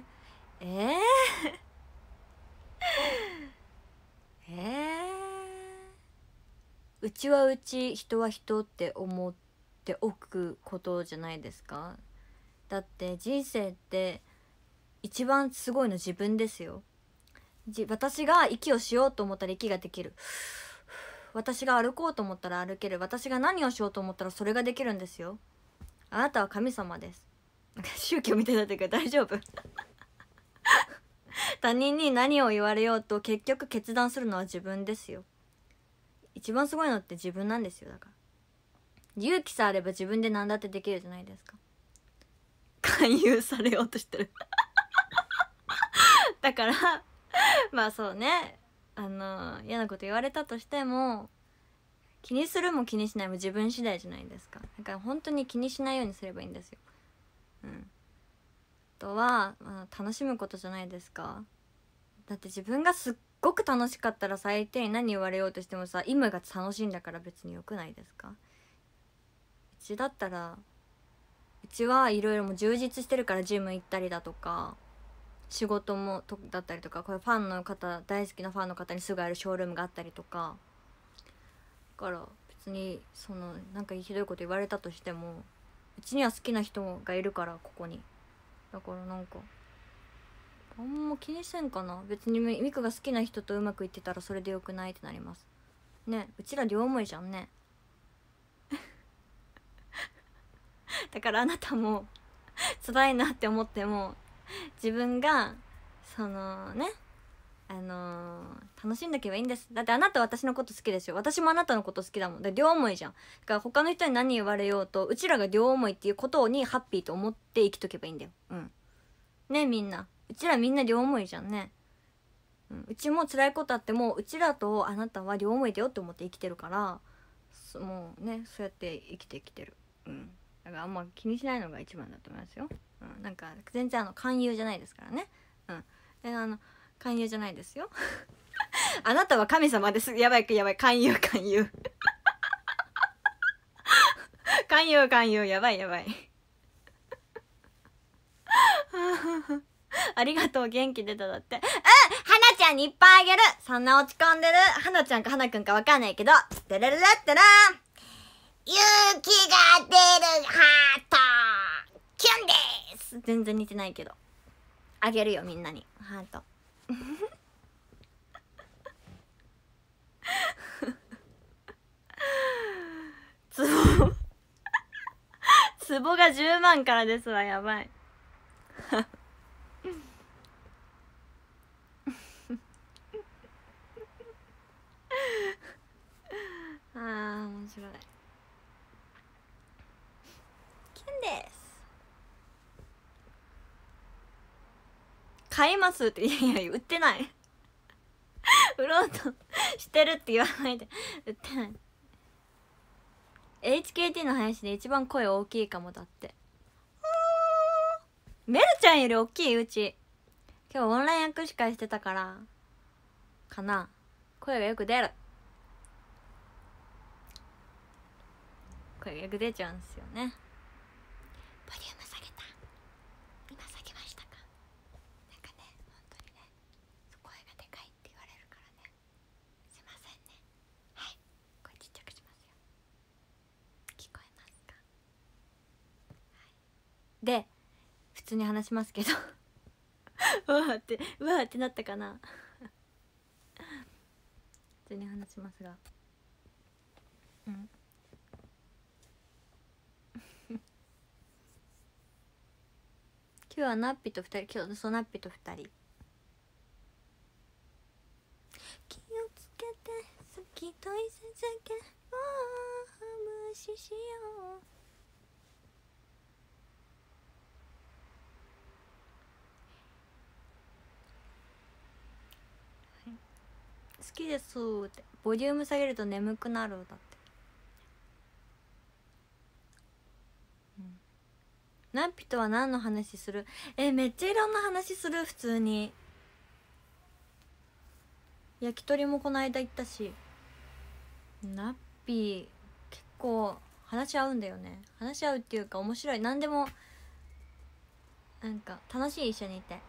うちはうち、人は人って思っておくことじゃないですか。だって人生って一番すごいの自分ですよ。私が息をしようと思ったら息ができる。私が歩こうと思ったら歩ける。私が何をしようと思ったらそれができるんですよ。あなたは神様です。宗教みたいになってるけど大丈夫？他人に何を言われようと結局決断するのは自分ですよ。一番すごいのって自分なんですよ。だから勇気さえあれば自分で何だってできるじゃないですか。勧誘されようとしてる。だからまあそうね、嫌なこと言われたとしても気にするも気にしないも自分次第じゃないですか。だから本当に気にしないようにすればいいんですよ。あとは、楽しむことじゃないですか。だって自分がすっごく楽しかったら最低に何言われようとしてもさ、今が楽しいんだから別によくないですか。うちだったら、うちはいろいろもう充実してるから、ジム行ったりだとか仕事もだったりとか、これファンの方、大好きなファンの方にすぐあるショールームがあったりとか、だから別になんかひどいこと言われたとしてもうちには好きな人がいるから、ここに。だからなんかあんま気にせんかな。別にミクが好きな人とうまくいってたらそれでよくないってなりますね。うちら両思いじゃんね。だからあなたも辛いなって思っても自分が楽しんでけばいいんです。だってあなた私のこと好きですよ。私もあなたのこと好きだもん。で両思いじゃん。だから他の人に何言われようとうちらが両思いっていうことにハッピーと思って生きとけばいいんだよ。ね、みんなうちらみんな両思いじゃんね。うちも辛いことあってもうちらとあなたは両思いだよって思って生きてるから、もうね、そうやって生きてきてる。だからあんま気にしないのが一番だと思いますよ。なんか全然勧誘じゃないですからね。勧誘じゃないですよ。あなたは神様です。やばいやばい、勧誘勧誘勧誘、やばいやばい。ありがとう、元気出た。だって花ちゃんにいっぱいあげる。そんな落ち込んでる花ちゃんか花くんかわかんないけど、てれれれってな、 勇気が出るハートキュンです。 全然似てないけどあげるよ、みんなにハート。ツボが10万からですわ。やばい。あー面白い。キュンです。買いますって。いや売ってない。売ろうとしてるって言わないで。売ってない。HKT の配信で一番声大きいかも。だってメルちゃんより大きい。うち今日オンライン握手会してたからかな、声がよく出る。声がよく出ちゃうんですよね。 ボリューム下げた。今下げましたか。なんかね、本当にね、声がでかいって言われるからね、すいませんね。はい、声ちっちゃくしますよ。聞こえますか。 で普通に話しますけどうわーってなったかな。普通に話しますが、今日はナッピと2人、今日ナッピと2人。気をつけて好きといささけを無視しよう。好きですって。ボリューム下げると眠くなる。だってナッピとは何の話する？めっちゃいろんな話する。普通に焼き鳥もこの間行ったし。ナッピ結構話し合うんだよね。話し合うっていうか面白い。何でもなんか楽しい、一緒にいて。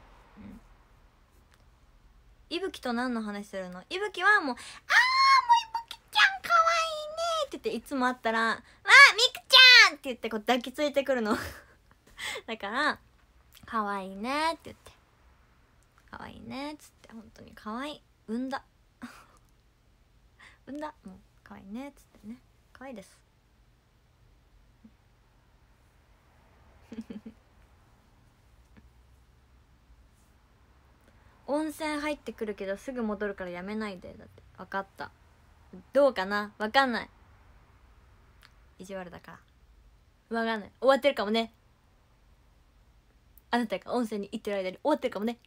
いぶきと何の話するの？いぶきはもういぶきちゃんかわいいねって言って、いつも会ったらみくちゃんって言ってこう抱きついてくるのだからかわいいねって言って、かわいいねっつって、本当にかわいい、産んだ産んだ、もうかわいいねっつってね、かわいいです温泉入ってくるけどすぐ戻るからやめないで。だって。分かった。どうかな、分かんない、意地悪だから分かんない。終わってるかもね、あなたが温泉に行ってる間に終わってるかもね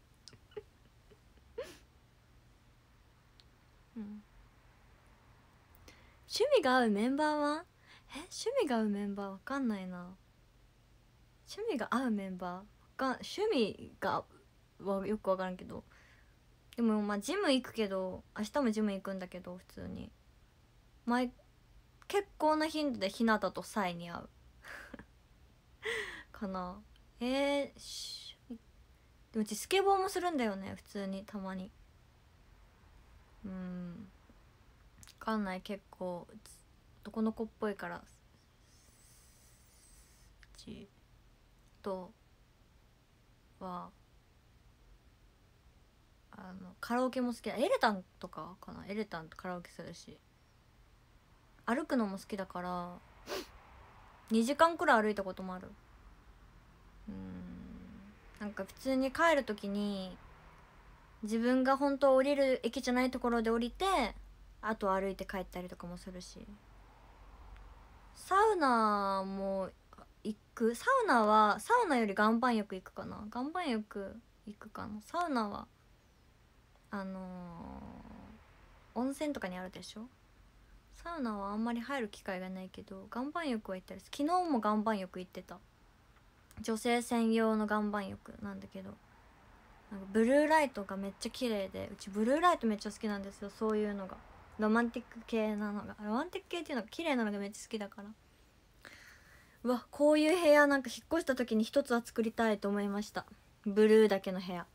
趣味が合うメンバーは？趣味が合うメンバーわかんないな。趣味が合うメンバー趣味がはよくわからんけど、でもまあジム行くけど、明日もジム行くんだけど、普通に結構な頻度で日向とサイに会うかな。でもうちスケボーもするんだよね、普通にたまに。わかんない、結構男の子っぽいから。とはカラオケも好きだ。エレタンとかかな。エレタンとカラオケするし、歩くのも好きだから2時間くらい歩いたこともある。なんか普通に帰る時に自分が本当降りる駅じゃないところで降りて、あと歩いて帰ったりとかもするし、サウナも行く。サウナより岩盤浴行くかな。岩盤浴行くかな。サウナは温泉とかにあるでしょ。サウナはあんまり入る機会がないけど、岩盤浴は行ったりする。昨日も岩盤浴行ってた。女性専用の岩盤浴なんだけど、なんかブルーライトがめっちゃ綺麗で、うちブルーライトめっちゃ好きなんですよ。そういうのがロマンティック系なのが、ロマンティック系っていうのが綺麗なのがめっちゃ好きだから、うわ、こういう部屋なんか引っ越した時に一つは作りたいと思いました。ブルーだけの部屋。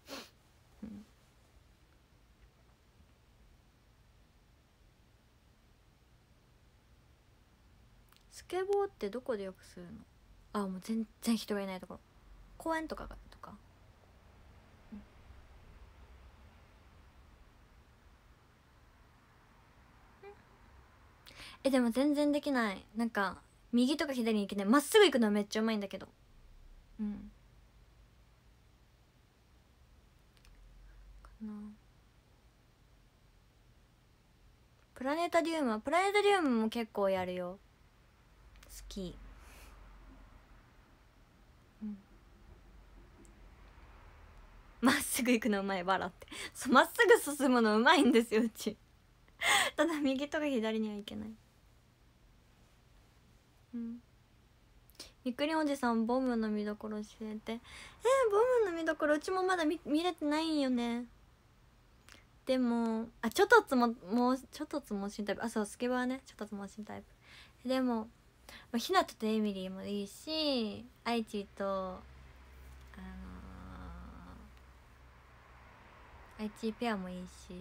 スケボーってどこでよくするの？もう全然人がいないところ、公園とかとか。でも全然できない。なんか右とか左に行けない。まっすぐ行くのはめっちゃうまいんだけど。かな。プラネタリウムも結構やるよ。好き。まっすぐ行くのうまいバラって。まっすぐ進むのうまいんですよ、うちただ右とか左には行けない。みくりんおじさん、ボムの見どころ教えて。ボムの見どころうちもまだ見れてないんよね。でもちょっとつも盲信タイプ。そう、スケバーね、ちょっとつ盲信タイプ。でもひなたとエミリーもいいし、アイチとアイチペアもいいし、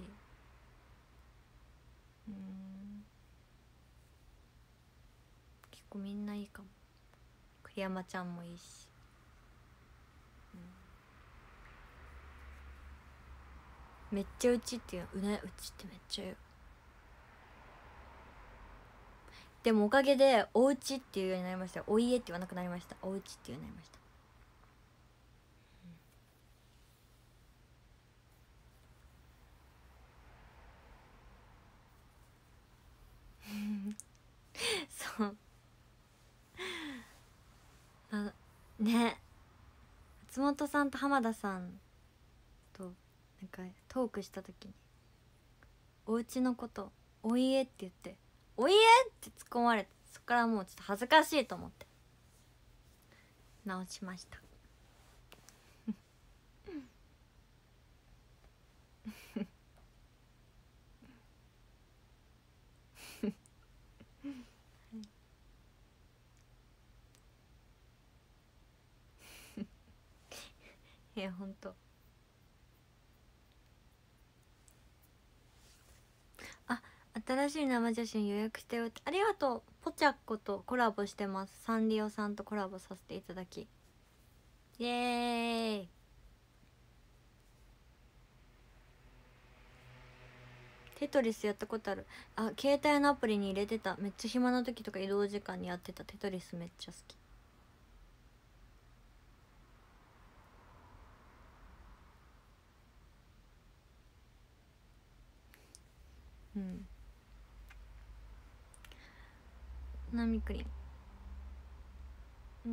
結構みんないいかも。栗山ちゃんもいいし、めっちゃうちっていうね、うちってめっちゃ言う。でもおかげでおうちっていうようになりましたよ。お家って言わなくなりました。おうちっていうようになりました。そうね、松本さんと浜田さんとなんかトークした時にお家のことお家って言ってお家って突っ込まれて、そっからもうちょっと恥ずかしいと思って直しました。いやほんと、あ、新しい生写真予約してよって、ありがとう。ポチャッコとコラボしてます。サンリオさんとコラボさせていただき、イエーイ。テトリスやったことある。あ、携帯のアプリに入れてた。めっちゃ暇な時とか移動時間にやってた。テトリスめっちゃ好き。うん。なみくりん。うん。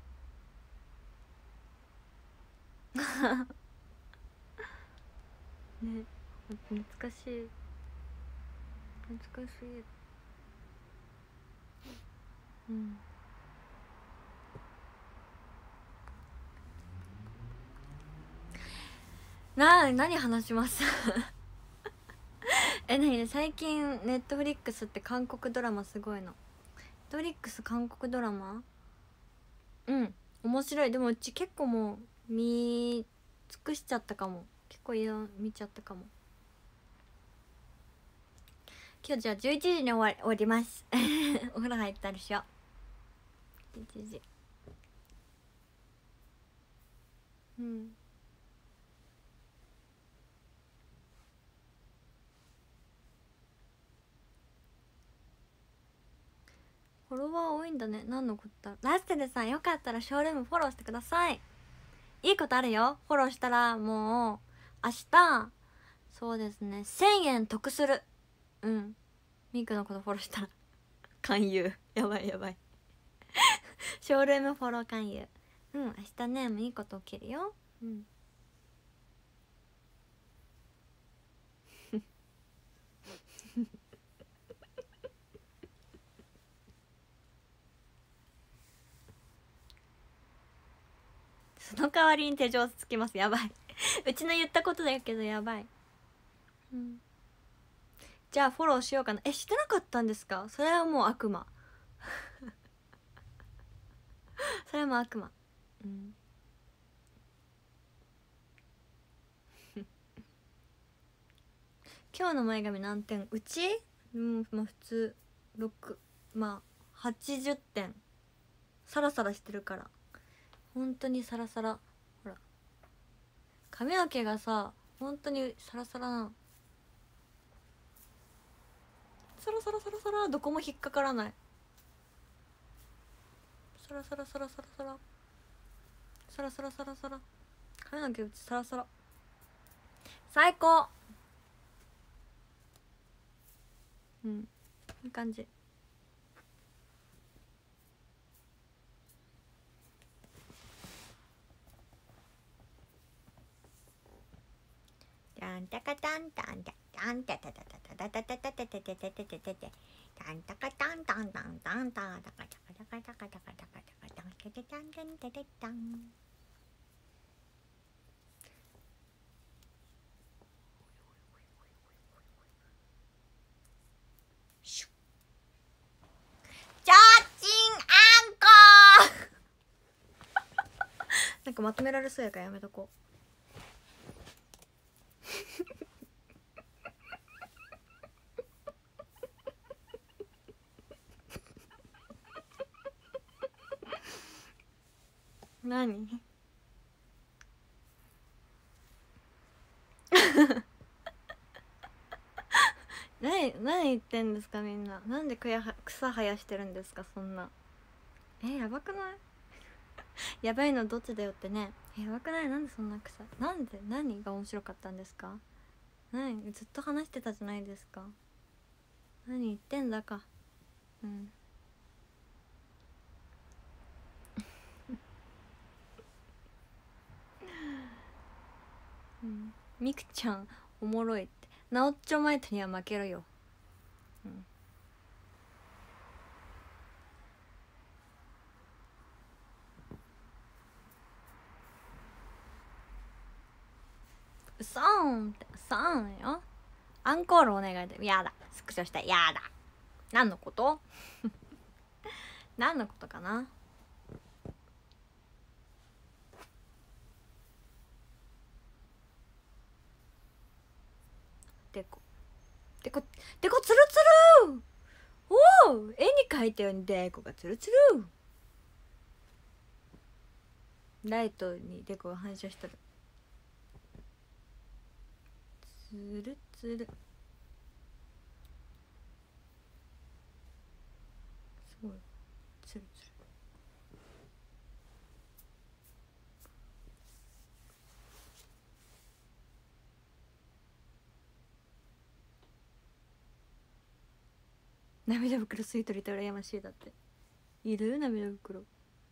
ね、懐かしい。懐かしい。うん。何話します。何最近ネットフリックスって韓国ドラマすごいの。ネットフリックス韓国ドラマ、うん、面白い。でもうち結構もう見尽くしちゃったかも。結構見ちゃったかも。今日じゃあ11時に終わります。お風呂入ったりしよう。11時。うん。フォロワー多いんだね。何のことだ。ラステルさん、よかったらショールームフォローしてください。いいことあるよ。フォローしたらもう明日、そうですね、1000円得する。うん、ミクのことフォローしたら勧誘。やばいやばい。ショールームフォロー勧誘。うん、明日ね、もういいこと起きるよ。うん。その代わりに手錠つきます。やばい。うちの言ったことだけどやばい。うん。じゃあフォローしようかな。してなかったんですか。それはもう悪魔。それはもう悪魔。うん。今日の前髪何点。うち、うん、まあ普通6、まあ80点。サラサラしてるから、本当にサラサラ。ほら、髪の毛がさ、本当にサラサラなの。サラサラサラサラ、どこも引っかからない。サラサラサラサラサラサラサラサラサラ、髪の毛うちサラサラ。最高。うん、いい感じ。タンタカタンタンタタンタタタタタタタタタタタタタタタタタ、タンタカタンタンタンタンタタカタカタカタカタカタカタカタカタタンタタタンタンタタタン。ちょうちんあんこ。なんかまとめられそうやからやめとこう。何何言ってんですかみんな。なんで草生やしてるんですかそんな。やばくない。やばいのどっちだよってね。やばくない。なんでそんな草。なんで、何が面白かったんですか。ずっと話してたじゃないですか。何言ってんだか。うん。うん、みくちゃんおもろいって。なおっちょマイトには負けろよ。うん。 うそーんってうそーんよ。アンコールお願いで。やだ、スクショしたい。やだ。何のこと何のことかな。でこでこでこつるつる。おお、絵に描いたようにでこがつるつる。ライトにでこが反射してる。つるつる。すごいつるつる。涙袋吸い取りたら羨ましい。だっている涙袋。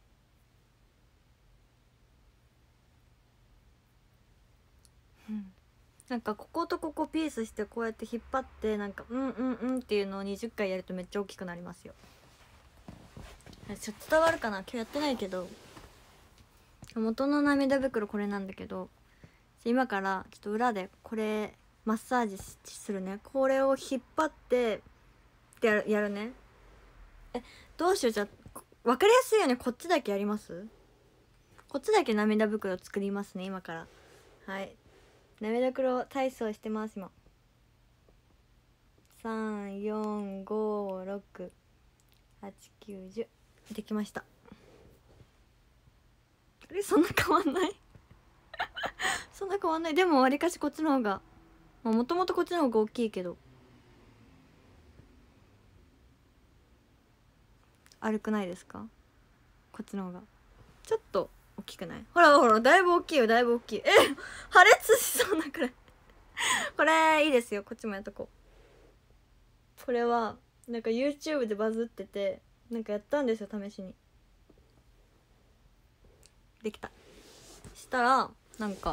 なんかこことここピースしてこうやって引っ張ってなんかうんうんうんっていうのを20回やるとめっちゃ大きくなりますよ。ちょっと伝わるかな。今日やってないけど、元の涙袋これなんだけど、今からちょっと裏でこれマッサージするね。これを引っ張ってやるね。どうしよう。じゃあ分かりやすいようにこっちだけやります。こっちだけ涙袋作りますね今から。はい、涙袋体操してます今。34568910できました。あれ、そんな変わんないそんな変わんない。でもわりかしこっちの方が、もともとこっちの方が大きいけど悪くないですか。こっちの方がちょっと大きくない。ほらほら、だいぶ大きいよ、だいぶ大きい。破裂しそうなくらいこれいいですよ。こっちもやっとこう。これはなんか YouTube でバズってて、なんかやったんですよ試しに。できた。したらなんか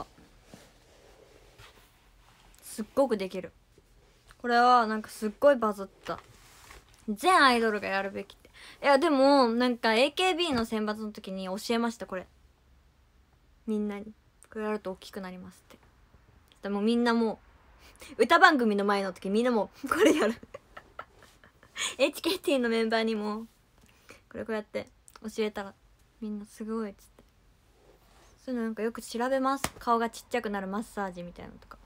すっごくできる。これはなんかすっごいバズった。全アイドルがやるべきって。いやでもなんか AKB の選抜の時に教えました。これみんなにこれやると大きくなりますって。でもみんなもう歌番組の前の時みんなもこれやるHKT のメンバーにもこうやって教えたらみんなすごいっつって。そういうのなんかよく調べます。顔がちっちゃくなるマッサージみたいなのとか。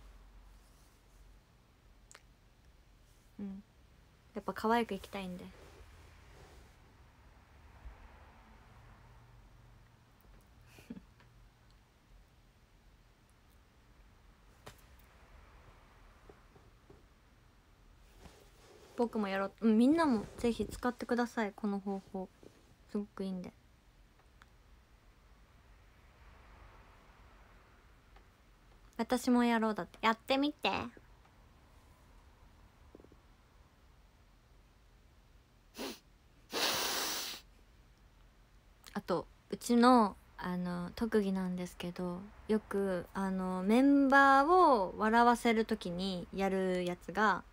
やっぱ可愛くいきたいんで。僕もやろう。みんなもぜひ使ってください。この方法すごくいいんで。私もやろう。だってやってみて。あとうちの特技なんですけど、よくメンバーを笑わせるときにやるやつが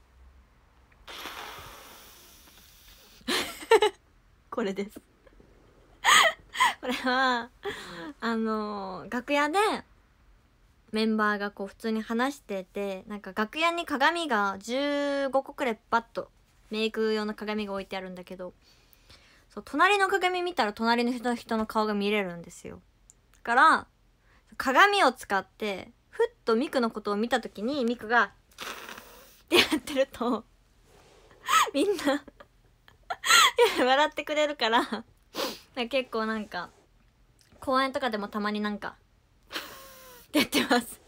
これですこれは楽屋でメンバーがこう普通に話してて、なんか楽屋に鏡が15個くらいバッとメイク用の鏡が置いてあるんだけど、そう隣の鏡見たら隣の人の顔が見れるんですよ。だから鏡を使ってふっとミクのことを見た時にミクがってやってるとみんな笑ってくれるから結構なんか公園とかでもたまになんかってやってます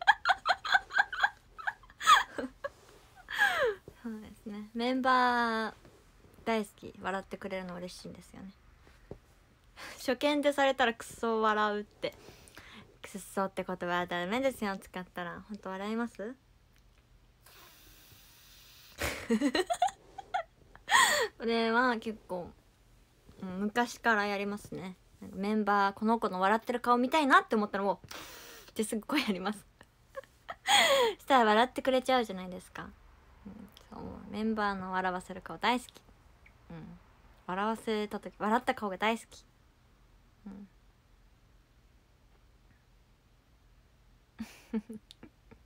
そうですね。メンバー大好き。笑ってくれるの嬉しいんですよね。初見でされたらクソ笑うって。クソって言葉はダメですよ。使ったら本当笑いますこれは結構、昔からやりますね。なんかメンバーこの子の笑ってる顔見たいなって思ったらもうってすぐ声やりますしたら笑ってくれちゃうじゃないですか。そうメンバーの笑わせる顔大好き。笑わせた時笑った顔が大好き。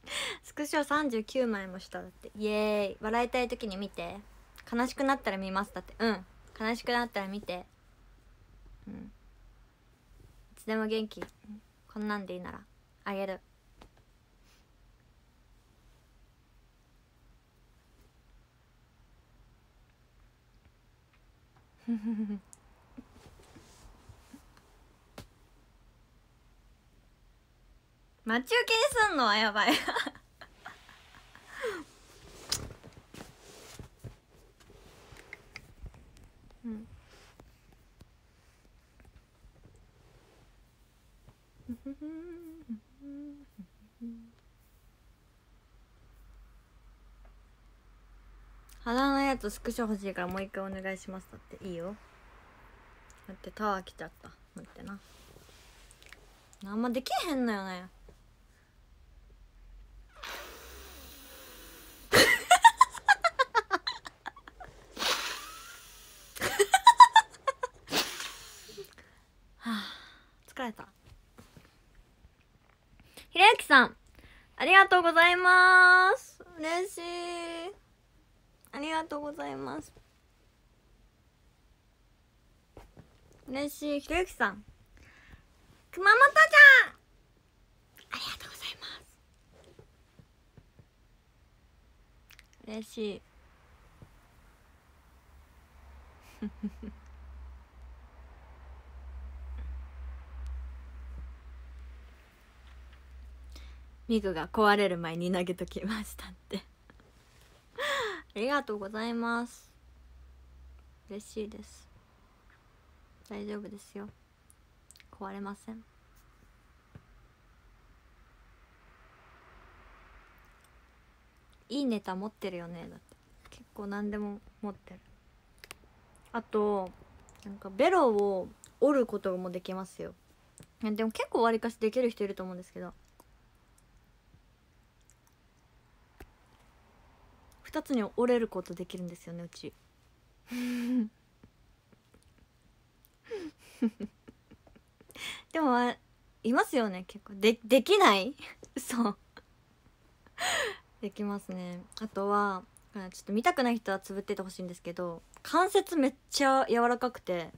スクショ39枚もしただって。イエーイ。笑いたい時に見て。悲しくなったら見ますだって。うん、悲しくなったら見て。うん、いつでも元気。こんなんでいいならあげる。待ち受けにすんのはやばい。うん。鼻のやつスクショ欲しいからもう一回お願いしますだって。いいよ。だってタワー来ちゃった。待ってな。あんまできへんのよね。はあ、疲れた。ひろゆきさん、ありがとうございます。嬉しい。ありがとうございます。嬉しい。ひろゆきさん、熊本ちゃん、ありがとうございます。嬉しい。ミクが壊れる前に投げときましたって。ありがとうございます。嬉しいです。大丈夫ですよ。壊れません。いいネタ持ってるよね。だって結構何でも持ってる。あとなんかベロを折ることもできますよ。でも結構わりかしできる人いると思うんですけど、2つに折れることできるんですよね、うち。でもいますよね、結構。できないそうできますね。あとはちょっと見たくない人はつぶっててほしいんですけど、関節めっちゃ柔らかくて、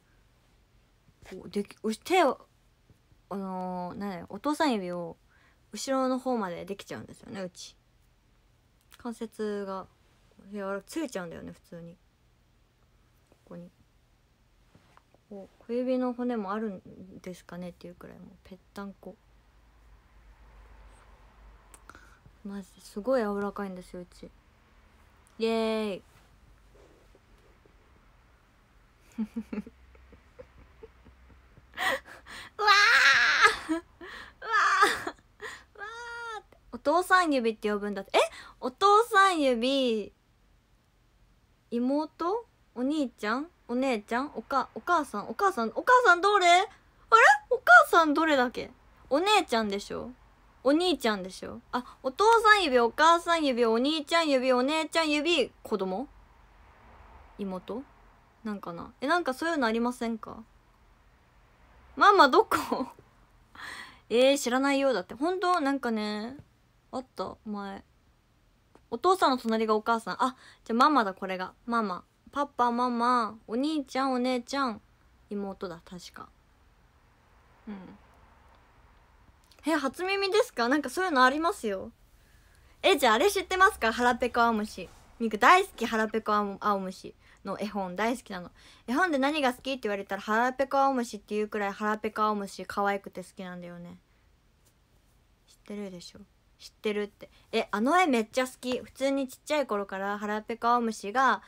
手をなんだよ、お父さん指を後ろの方までできちゃうんですよね、うち。関節がついちゃうんだよね、普通に。ここにこう小指の骨もあるんですかねっていうくらいもうぺったんこ。マジですごい柔らかいんですよ、うち。イエーイ。うわーうわーうわーって。お父さん指って呼ぶんだって。お父さん指、妹、お兄ちゃん、お姉ちゃん、お母さん、お母さんどれ、あれ、お母さんどれだっけ。お姉ちゃんでしょ、お兄ちゃんでしょ。お父さん指、お母さん指、お兄ちゃん指、お姉ちゃん指、子供、妹なんかな。なんかそういうのありませんか。ママどこ知らないよ。だって本当なんかね、あった前。お父さんの隣がお母さん。じゃあママだ、これがママ。パパ、ママ、お兄ちゃん、お姉ちゃん、妹だ確か。うん。初耳ですか。なんかそういうのありますよ。じゃああれ知ってますか。腹ペコ青虫。ミク大好き。腹ペコ青虫の絵本大好きなの。絵本で何が好きって言われたら腹ペコ青虫っていうくらい腹ペコ青虫可愛くて好きなんだよね。知ってるでしょ。知ってるって。あの絵めっちゃ好き。普通にちっちゃい頃から腹ペコ青虫が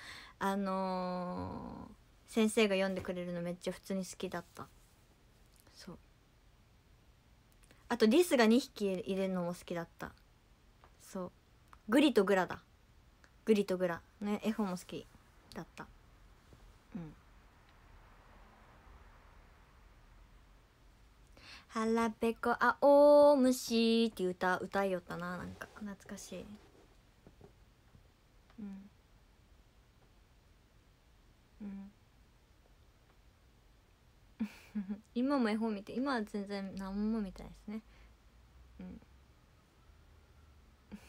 先生が読んでくれるのめっちゃ普通に好きだった。そう。あとリスが2匹いるのも好きだった。そう。グリとグラだ。グリとグラね、絵本も好きだった。うん。腹ペコ青虫っていう歌いよったな。なんか懐かしい。うんうん今も絵本見て、今は全然何も見たいですね。うん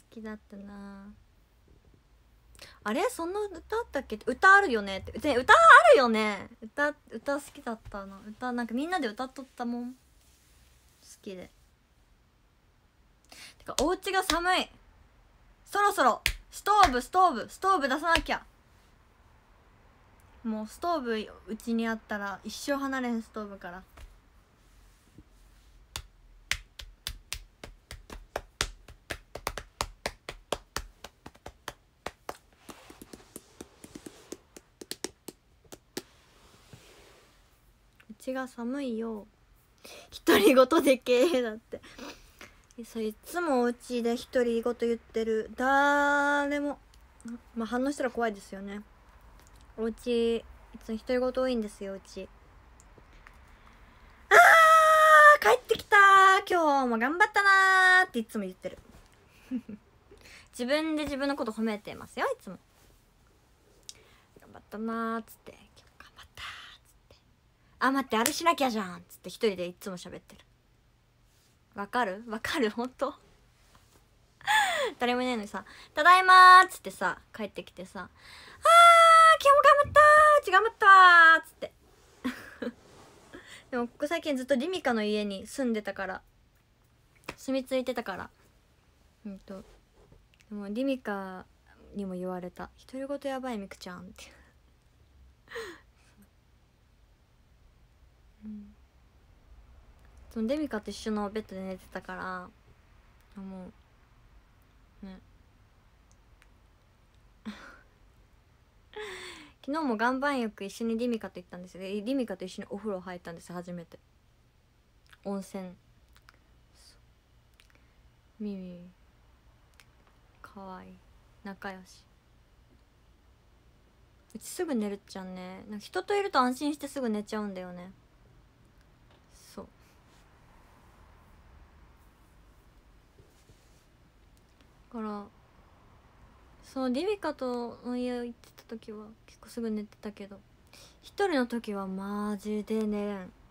きだったな。あれそんな歌あったっけ？歌あるよねって。歌あるよね。歌好きだったな。歌なんかみんなで歌っとったもん。好きで。てかお家が寒い。そろそろストーブ出さなきゃ。もうストーブうちにあったら一生離れん。ストーブから。うちが寒いよ。独り言でけえだって。そいつもお家で独り言言ってる。誰もまあ反応したら怖いですよね。お家いつも独り言多いんですよ。うち帰ってきたー、今日も頑張ったなーっていつも言ってる。自分で自分のこと褒めてますよ。いつも頑張ったなーっつって、頑張ったーっつって、あ待ってあれしなきゃじゃんっつって一人でいつも喋ってる。わかるほんと誰もいないのにさ、ただいまーっつってさ帰ってきてさ、あー今日も頑張ったー、うち頑張ったーっつってでもここ最近ずっとリミカの家に住んでたから、住み着いてたから、でもリミカにも言われた。独り言やばいみくちゃんってそのデミカと一緒のベッドで寝てたから、もうね昨日も岩盤浴一緒にリミカと行ったんですよ。リミカと一緒にお風呂入ったんですよ、初めて。温泉。ミミかわいい、仲良し。うちすぐ寝るっちゃんね。なんか人といると安心してすぐ寝ちゃうんだよね。そうだからそのリミカとの家行ってた時は結構すぐ寝てたけど、一人の時はマジで寝れん。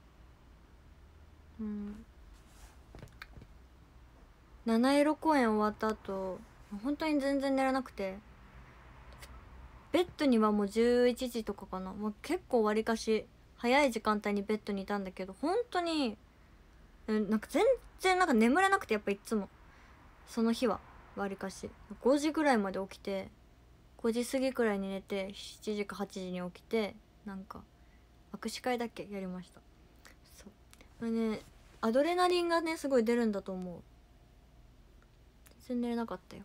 七色公演終わった後本当に全然寝れなくて、ベッドにはもう11時とかかな、まあ、結構わりかし早い時間帯にベッドにいたんだけど、本当になんか全然なんか眠れなくて、やっぱいつもその日はわりかし5時ぐらいまで起きて、5時過ぎくらいに寝て7時か8時に起きて、なんか握手会だっけやりました。そうこれね、アドレナリンがねすごい出るんだと思う。全然寝れなかったよ。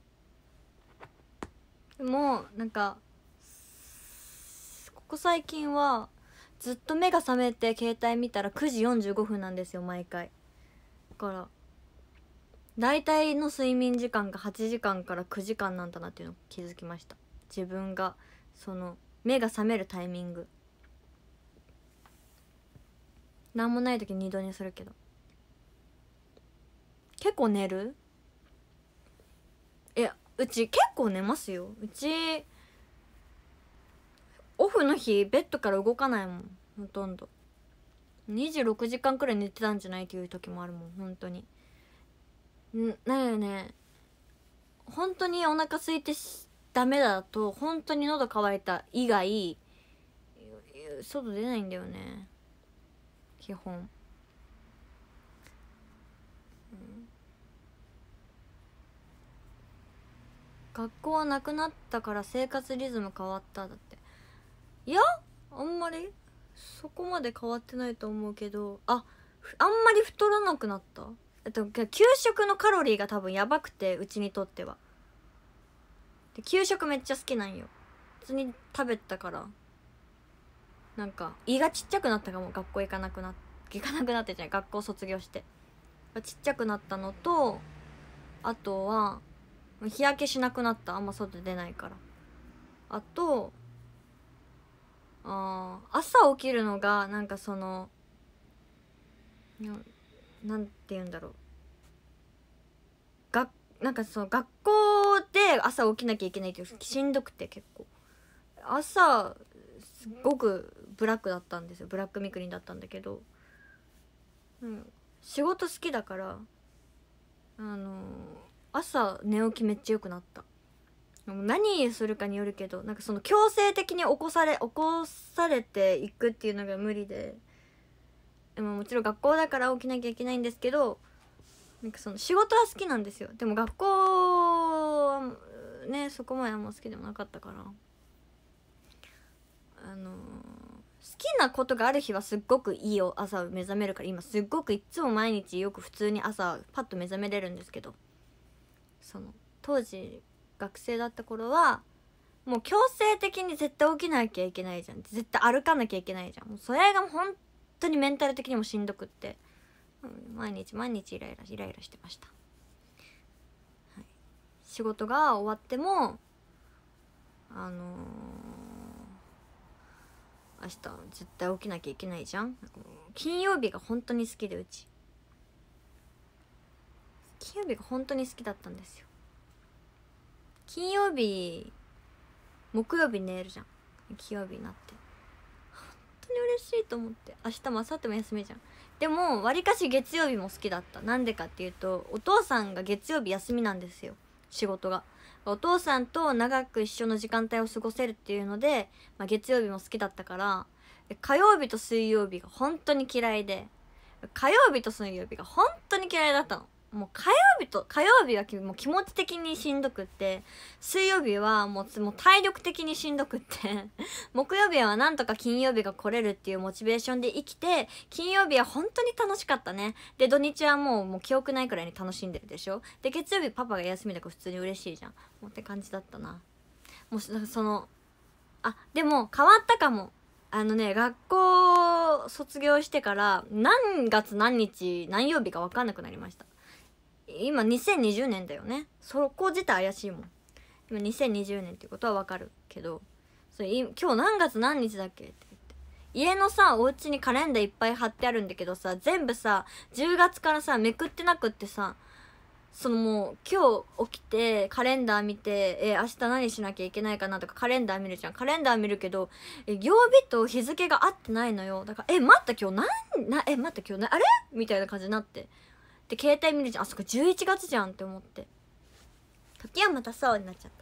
でもなんかここ最近はずっと目が覚めて携帯見たら9時45分なんですよ、毎回。だから大体の睡眠時間が8時間から9時間なんだなっていうのを気づきました。自分がその目が覚めるタイミング、なんもない時に2度寝するけど。結構寝る？いやうち結構寝ますよ。うちオフの日ベッドから動かないもん、ほとんど。26時間くらい寝てたんじゃないっていう時もあるもん、本当に。なんよね、本当にお腹空いてダメだと、本当に喉乾いた以外外出ないんだよね、基本。学校はなくなったから生活リズム変わっただって。いやあんまりそこまで変わってないと思うけど、あんまり太らなくなった。給食のカロリーが多分やばくて、うちにとっては。で給食めっちゃ好きなんよ。普通に食べたからなんか胃がちっちゃくなったかも。学校行かなくなってじゃない、学校卒業してちっちゃくなったのと、あとは日焼けしなくなった、あんま外出ないから。あと朝起きるのがなんかそのなんて言うんだろう、なんかその学校で朝起きなきゃいけないっていうしんどくて、結構朝すごくブラックだったんですよ。ブラックみくりんだったんだけど、仕事好きだから朝寝起きめっちゃ良くなった。何するかによるけど、なんかその強制的に起こされていくっていうのが無理で、でももちろん学校だから起きなきゃいけないんですけど、なんかその仕事は好きなんですよ。でも学校はねそこまであんま好きでもなかったから、好きなことがある日はすっごくいいよ朝目覚めるから、今すっごくいっつも毎日よく普通に朝パッと目覚めれるんですけど、その当時学生だった頃はもう強制的に絶対起きなきゃいけないじゃん、絶対歩かなきゃいけないじゃん、もうそれが本当にメンタル的にもしんどくって、毎日イライラしてました、はい、仕事が終わっても明日絶対起きなきゃいけないじゃん。金曜日が本当に好きで、うち金曜日が本当に好きだったんですよ。金曜日木曜日寝るじゃん、金曜日になって本当に嬉しいと思って、明日も明後日も休みじゃん。でもわりかし月曜日も好きだった。なんでかっていうと、お父さんが月曜日休みなんですよ、仕事が。お父さんと長く一緒の時間帯を過ごせるっていうので、月曜日も好きだったから、火曜日と水曜日が本当に嫌いで、火曜日と水曜日が本当に嫌いだったの。もう火曜日はもう気持ち的にしんどくって、水曜日はもう体力的にしんどくって木曜日はなんとか金曜日が来れるっていうモチベーションで生きて、金曜日は本当に楽しかったね。で土日はもう記憶ないくらいに楽しんでるでしょ。で月曜日パパが休みだから普通に嬉しいじゃん、もうって感じだったな。もうでも変わったかも。学校卒業してから何月何日何曜日か分かんなくなりました。今2020年だよね、そこ自体怪しいもん。今2020年っていうことは分かるけど、今日何月何日だっけって言って、家のさお家にカレンダーいっぱい貼ってあるんだけどさ、全部さ10月からさめくってなくってさ、もう今日起きてカレンダー見て、明日何しなきゃいけないかなとかカレンダー見るじゃん。カレンダー見るけど曜日と日付が合ってないのよ。だから待った今日あれみたいな感じになって、で携帯見るじゃん、あそこ11月じゃんって思って、時はまたそうになっちゃった。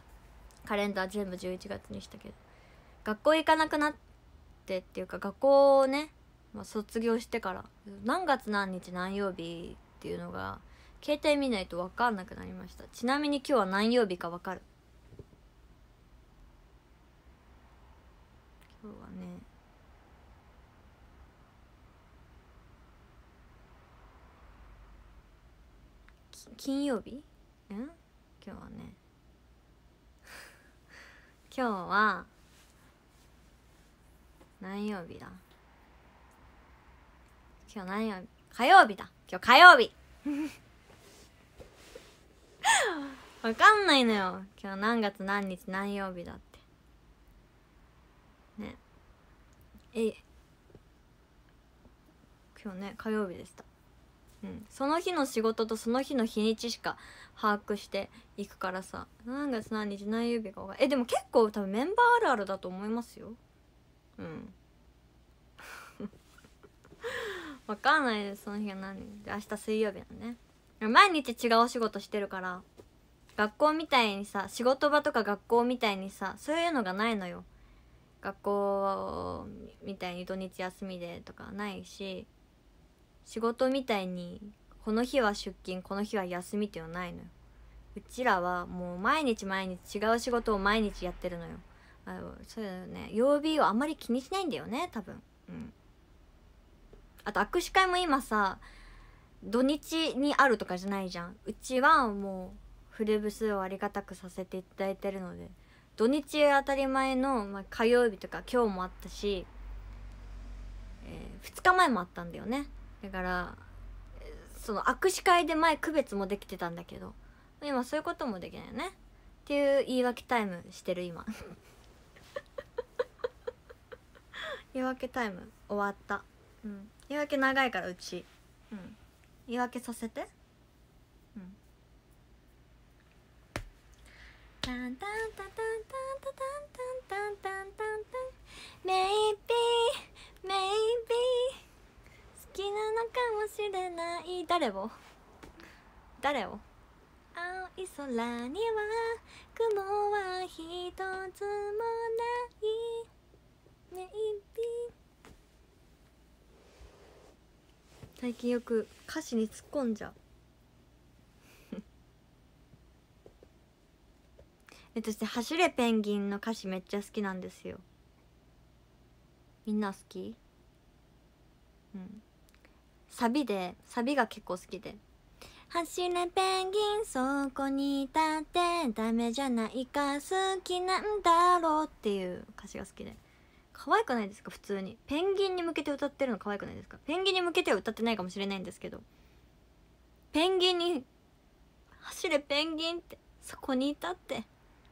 カレンダー全部11月にしたけど、学校行かなくなってっていうか、学校をね、卒業してから何月何日何曜日っていうのが携帯見ないと分かんなくなりました。ちなみに今日は何曜日か分かる。今日はね金曜日？今日はね今日は何曜日だ？今日何曜日？火曜日だ。今日火曜日わかんないのよ、今日何月何日何曜日だってね。今日ね火曜日でした。その日の仕事とその日の日にちしか把握していくからさ、何月何日何曜日か分かんない。でも結構多分メンバーあるあるだと思いますよ。分かんないです。その日が何で、明日水曜日なのね。毎日違うお仕事してるから、学校みたいにさ、仕事場とか学校みたいにさ、そういうのがないのよ。学校みたいに土日休みでとかないし、仕事みたいにこの日は出勤この日は休みっていうのはないのよ。うちらはもう毎日違う仕事を毎日やってるのよ。そうだよね、曜日をあんまり気にしないんだよね多分。あと握手会も今さ土日にあるとかじゃないじゃん。うちはもうフル部数をありがたくさせていただいてるので、土日当たり前の、火曜日とか今日もあったし、2日前もあったんだよね。だからその握手会で前区別もできてたんだけど、今そういうこともできないよねっていう言い訳タイムしてる今言い訳タイム終わった。言い訳長いからうち。言い訳させて。タンタンタンタンタンタンタンタンタンタンタンメイビーメイビー好きなのかもしれない。誰を青い空には雲は一つもないメイビー。最近よく歌詞に突っ込んじゃう私走れペンギンの歌詞めっちゃ好きなんですよ。みんな好き？うん。サビが結構好きで、走れペンギンそこにいたってダメじゃないか好きなんだろうっていう歌詞が好きで、可愛くないですか？普通にペンギンに向けて歌ってるの可愛くないですか？ペンギンに向けては歌ってないかもしれないんですけど、ペンギンに走れペンギンってそこにいたって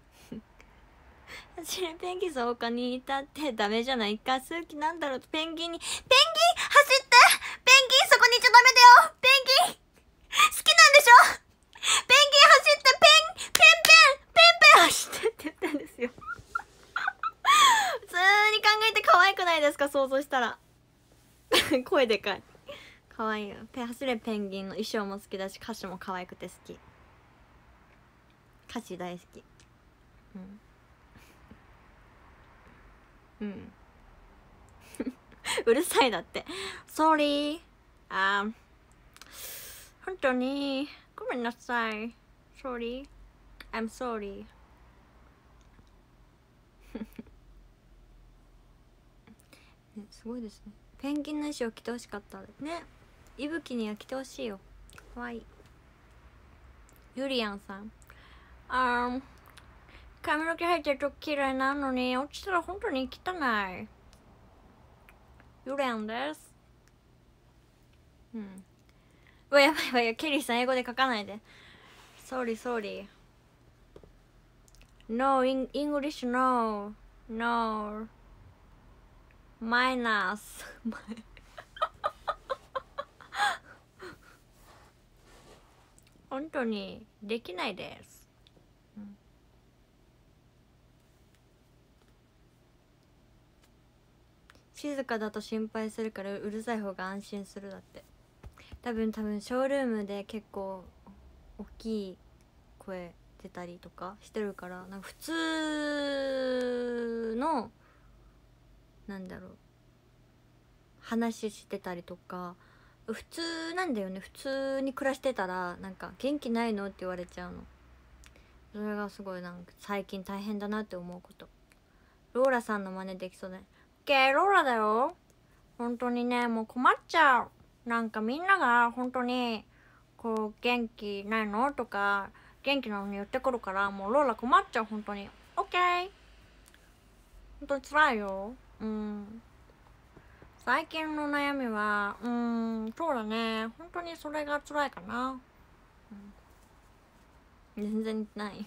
走れペンギンそこにいたってダメじゃないか好きなんだろうって、ペンギンにペンギン走ってペンギンそこにいちゃダメだよペンギン好きなんでしょペンギン走ってペン走ってって言ったんですよ普通に考えて可愛くないですか？想像したら声でかい、可愛いよ。走れペンギンの衣装も好きだし歌詞も可愛くて好き、歌詞大好き。うんうるさいだって。 Sorry 本当にごめんなさい。 Sorry I'm sorry ね、すごいですね。ペンギンの衣装着てほしかったね。いぶきには着てほしいよ。かわいい。ゆりやんさん、髪の毛生えてると綺麗なのに落ちたら本当に汚い。ゆりやんです。うん。うわ、やばいやばい、ケリーさん英語で書かないで。Sorry sorry No English no No Minus 本当にできないです、うん、静かだと心配するからうるさい方が安心するだって。多分ショールームで結構大きい声出たりとかしてるから、なんか普通のなんだろう話してたりとか普通なんだよね。普通に暮らしてたらなんか元気ないのって言われちゃうの。それがすごいなんか最近大変だなって思うこと。ローラさんの真似できそうだね。ローラだよ。本当にね、もう困っちゃう。なんかみんなが本当にこう元気ないのとか元気なのに言ってくるから、もうローラ困っちゃう。本当にオッケー。本当に辛いよ。最近の悩みはそうだね、本当にそれが辛いかな。全然ない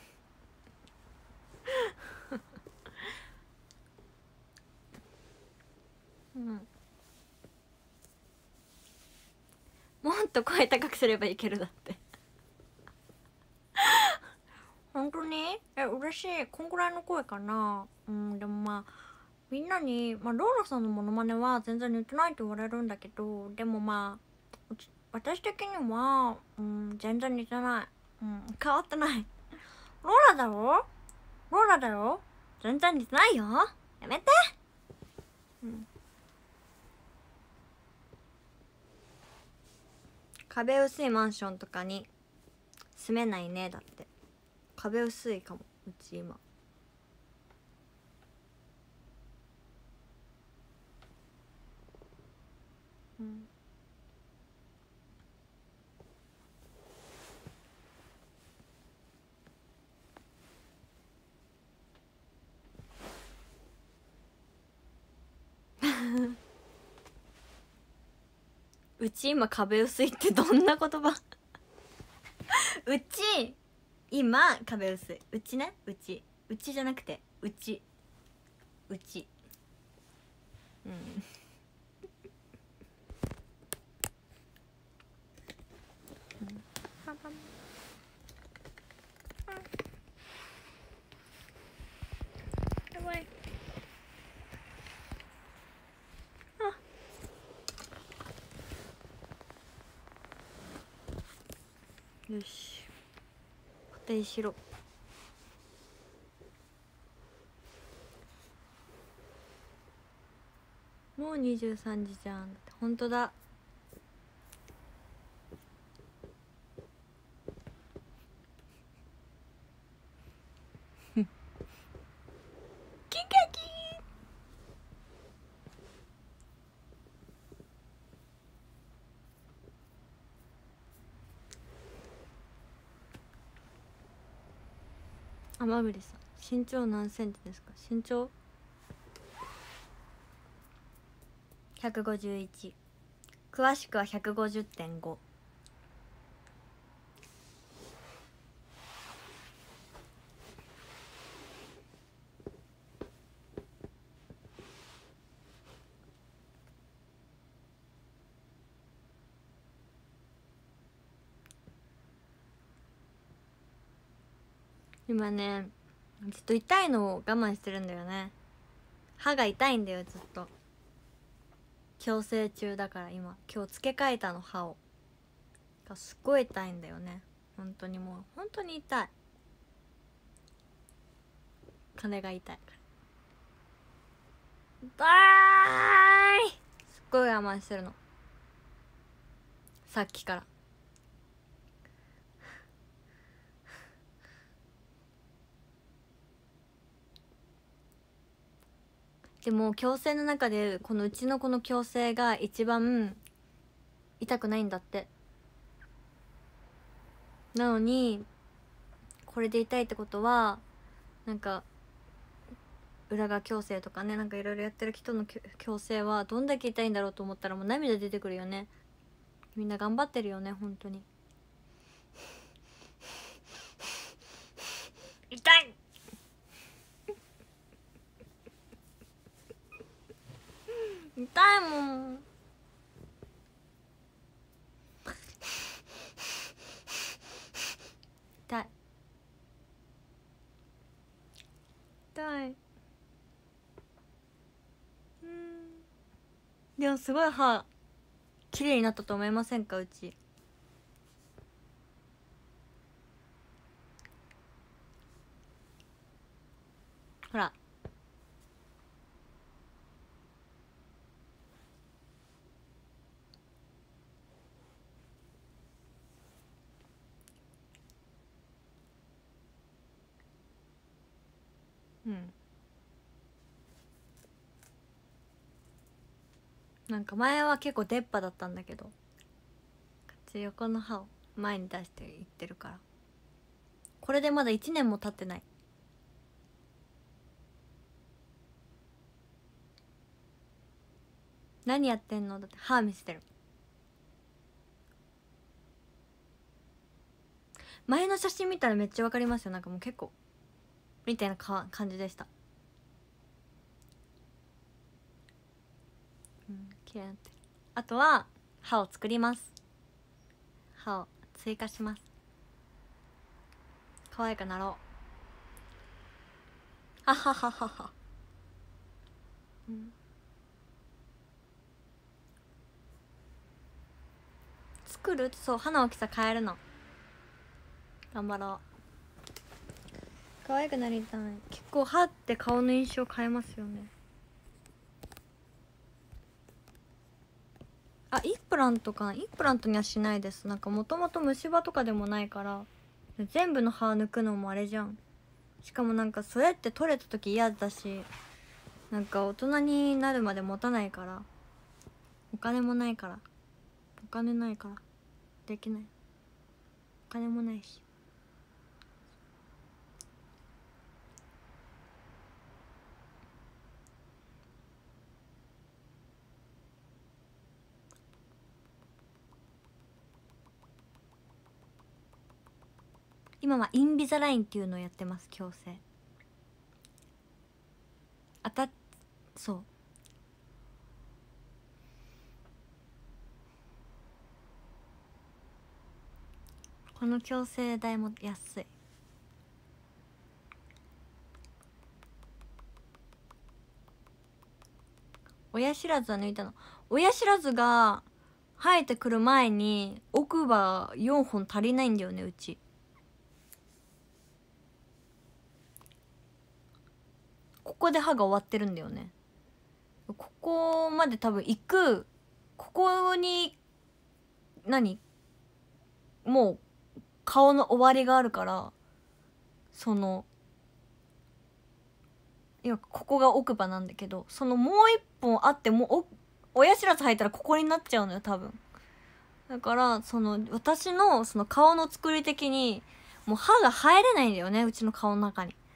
もっと声高くすればいけるだって本当に嬉しい。こんぐらいの声かな。でもまあみんなに、ローラさんのモノマネは全然似てないって言われるんだけど、でも私的には全然似てない。変わってないローラだろ、ローラだよ。全然似てないよ。やめて。壁薄いマンションとかに住めないねだって。壁薄いかもうち今。うち今壁薄いってどんな言葉うち今壁薄い。うちね、うちじゃなくてうちパンパンやばい。よし、 対しろ。もう23時じゃん。ほんとだ。キンカキー。甘栗さん、身長何センチですか？身長151、詳しくは 150.5。今ねずっと痛いのを我慢してるんだよね。歯が痛いんだよずっと。矯正中だから。今日付け替えたの、歯を。すっごい痛いんだよね。本当にもう本当に痛い。金が痛いから痛い。すっごい我慢してるのさっきから。でも矯正の中でこのうちのこの矯正が一番痛くないんだって。なのにこれで痛いってことはなんか裏側矯正とかね、なんかいろいろやってる人の矯正はどんだけ痛いんだろうと思ったらもう涙出てくるよね。みんな頑張ってるよね本当に。痛い痛いもん。痛い痛い。でもすごい歯綺麗になったと思いませんか？うちほら。なんか前は結構出っ歯だったんだけど、こっち横の歯を前に出していってるから。これでまだ1年も経ってない。何やってんの？だって歯見せてる。前の写真見たらめっちゃわかりますよ。なんかもう結構みたいな感じでした。綺麗になってる。あとは歯を作ります。歯を追加します。可愛くなろう。あはははは。作る？そう、歯の大きさ変えるの。頑張ろう。可愛くなりたい。結構歯って顔の印象変えますよね。あ、インプラントかな。インプラントにはしないです。なんかもともと虫歯とかでもないから全部の歯抜くのもあれじゃん。しかもなんかそれって取れた時嫌だし、なんか大人になるまで持たないから。お金もないから。お金ないからできない。お金もないし。今はインビザラインっていうのをやってます。矯正そう。この矯正代も安い。親知らずは抜いたの。親知らずが生えてくる前に奥歯4本足りないんだよねうち。 こで歯が終わってるんだよね。ここまで多分行く、ここにもう顔の終わりがあるから、いやここが奥歯なんだけど、そのもう一本あっても親知らず生えたらここになっちゃうのよ多分。だから私のその顔の作り的にもう歯が生えれないんだよね、うちの顔の中に。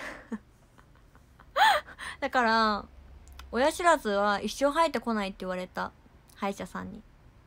だから親知らずは一生生えてこないって言われた、歯医者さんに。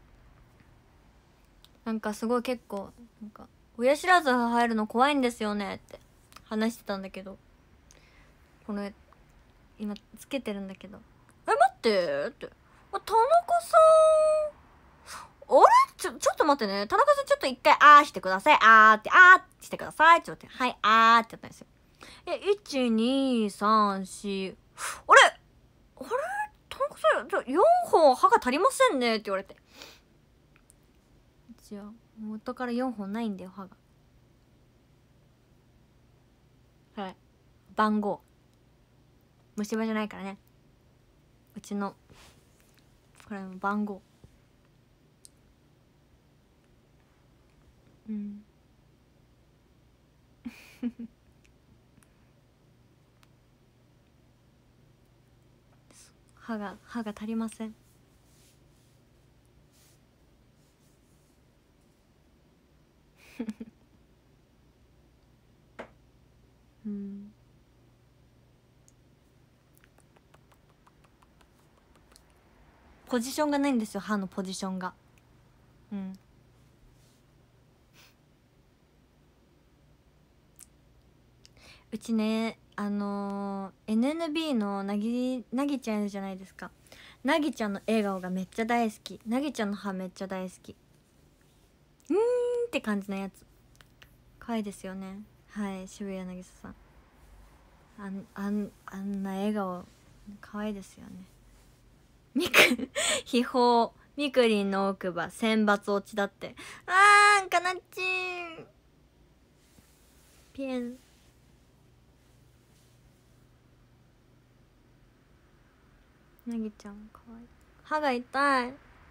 なんかすごい結構親知らずが生えるの怖いんですよねって話してたんだけど、この今つけてるんだけど、待ってって、田中さん、あれちょっと待ってね、田中さんちょっと一回あーしてください、あーしてくださいって言って、はい、あーってやったんですよ。1、2、3、4、あれ田中さん、4本歯が足りませんねって言われて。じゃあ元から4本ないんだよ歯が。はい、番号虫歯じゃないからね、うちのこれの番号。うん歯が足りません。うん、ポジションがないんですよ、歯のポジションが。うちね、NNB のなぎちゃんいるじゃないですか。なぎちゃんの笑顔がめっちゃ大好き。なぎちゃんの歯めっちゃ大好き。って感じのやつ可愛いですよね。はい、渋谷渚さん、あんな笑顔可愛いですよね。秘宝みくりんの奥歯選抜落ちだって。かなっちんピエン。なぎちゃんかわいい。歯が痛い。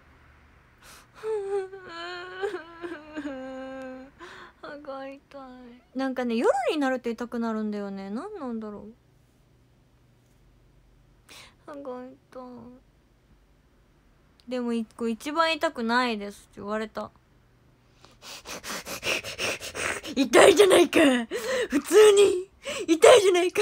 歯が痛い。なんかね、夜になると痛くなるんだよね。何なんだろう。歯が痛い。でも一番痛くないですって言われた。痛いじゃないか、普通に痛いじゃないか。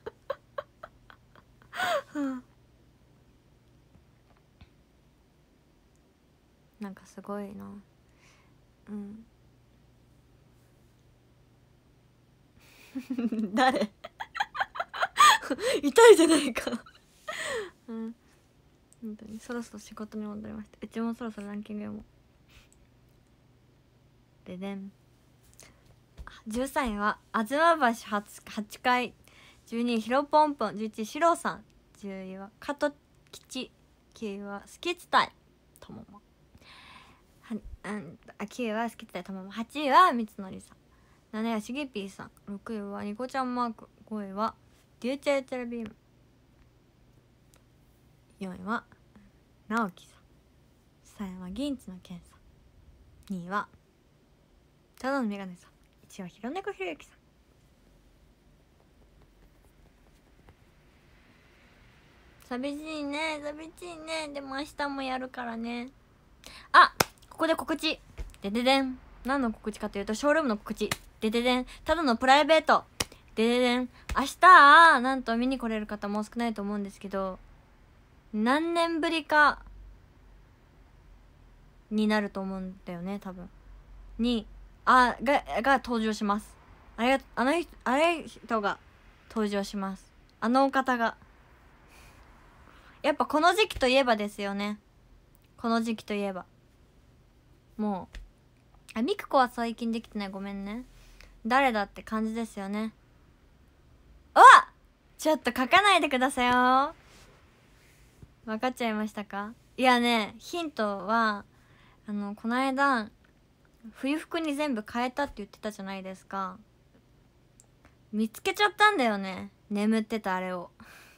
なんかすごいな。誰痛いじゃないか。本当にそろそろ仕事に戻りました。うちもそろそろランキング読もう。ででん。13位は東橋 8階、12位ひろぽんぽん、11位しろさん、10位は加藤吉、9位はスキツタイともも、9位はスキツタイともも、8位はみつのりさん、7位はしげぴーさん、6位はニコちゃんマーク、5位はデューチャーチャラビーム、4位は直樹さん、3位は銀地の健さん、2位はただのメガネさん、1位はひろねこひろゆきさん。寂しいね。でも明日もやるからね。ここで告知。でででん。何の告知かというと、ショールームの告知。でででん。ただのプライベート。でででん。明日、なんと見に来れる方も少ないと思うんですけど、何年ぶりかになると思うんだよね、多分。が登場します。あれ人が登場します。あのお方が。やっぱこの時期といえばですよね。この時期といえば。もう、みくこは最近できてない。ごめんね。誰だって感じですよね。ちょっと書かないでくださいよ。分かっちゃいましたか？いやね、ヒントは、この間、冬服に全部変えたって言ってたじゃないですか。見つけちゃったんだよね。眠ってたあれを。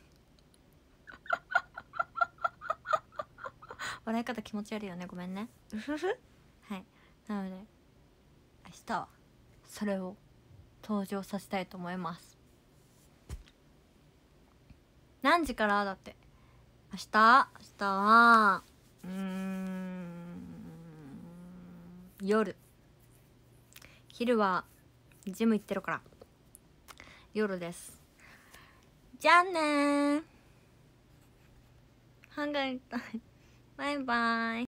笑い方気持ち悪いよね、ごめんね。うふふ。はい、なので明日はそれを登場させたいと思います。何時からだって。明日は夜。昼はジム行ってるから夜です。じゃあねー。ハンガー行きたい。バイバイ。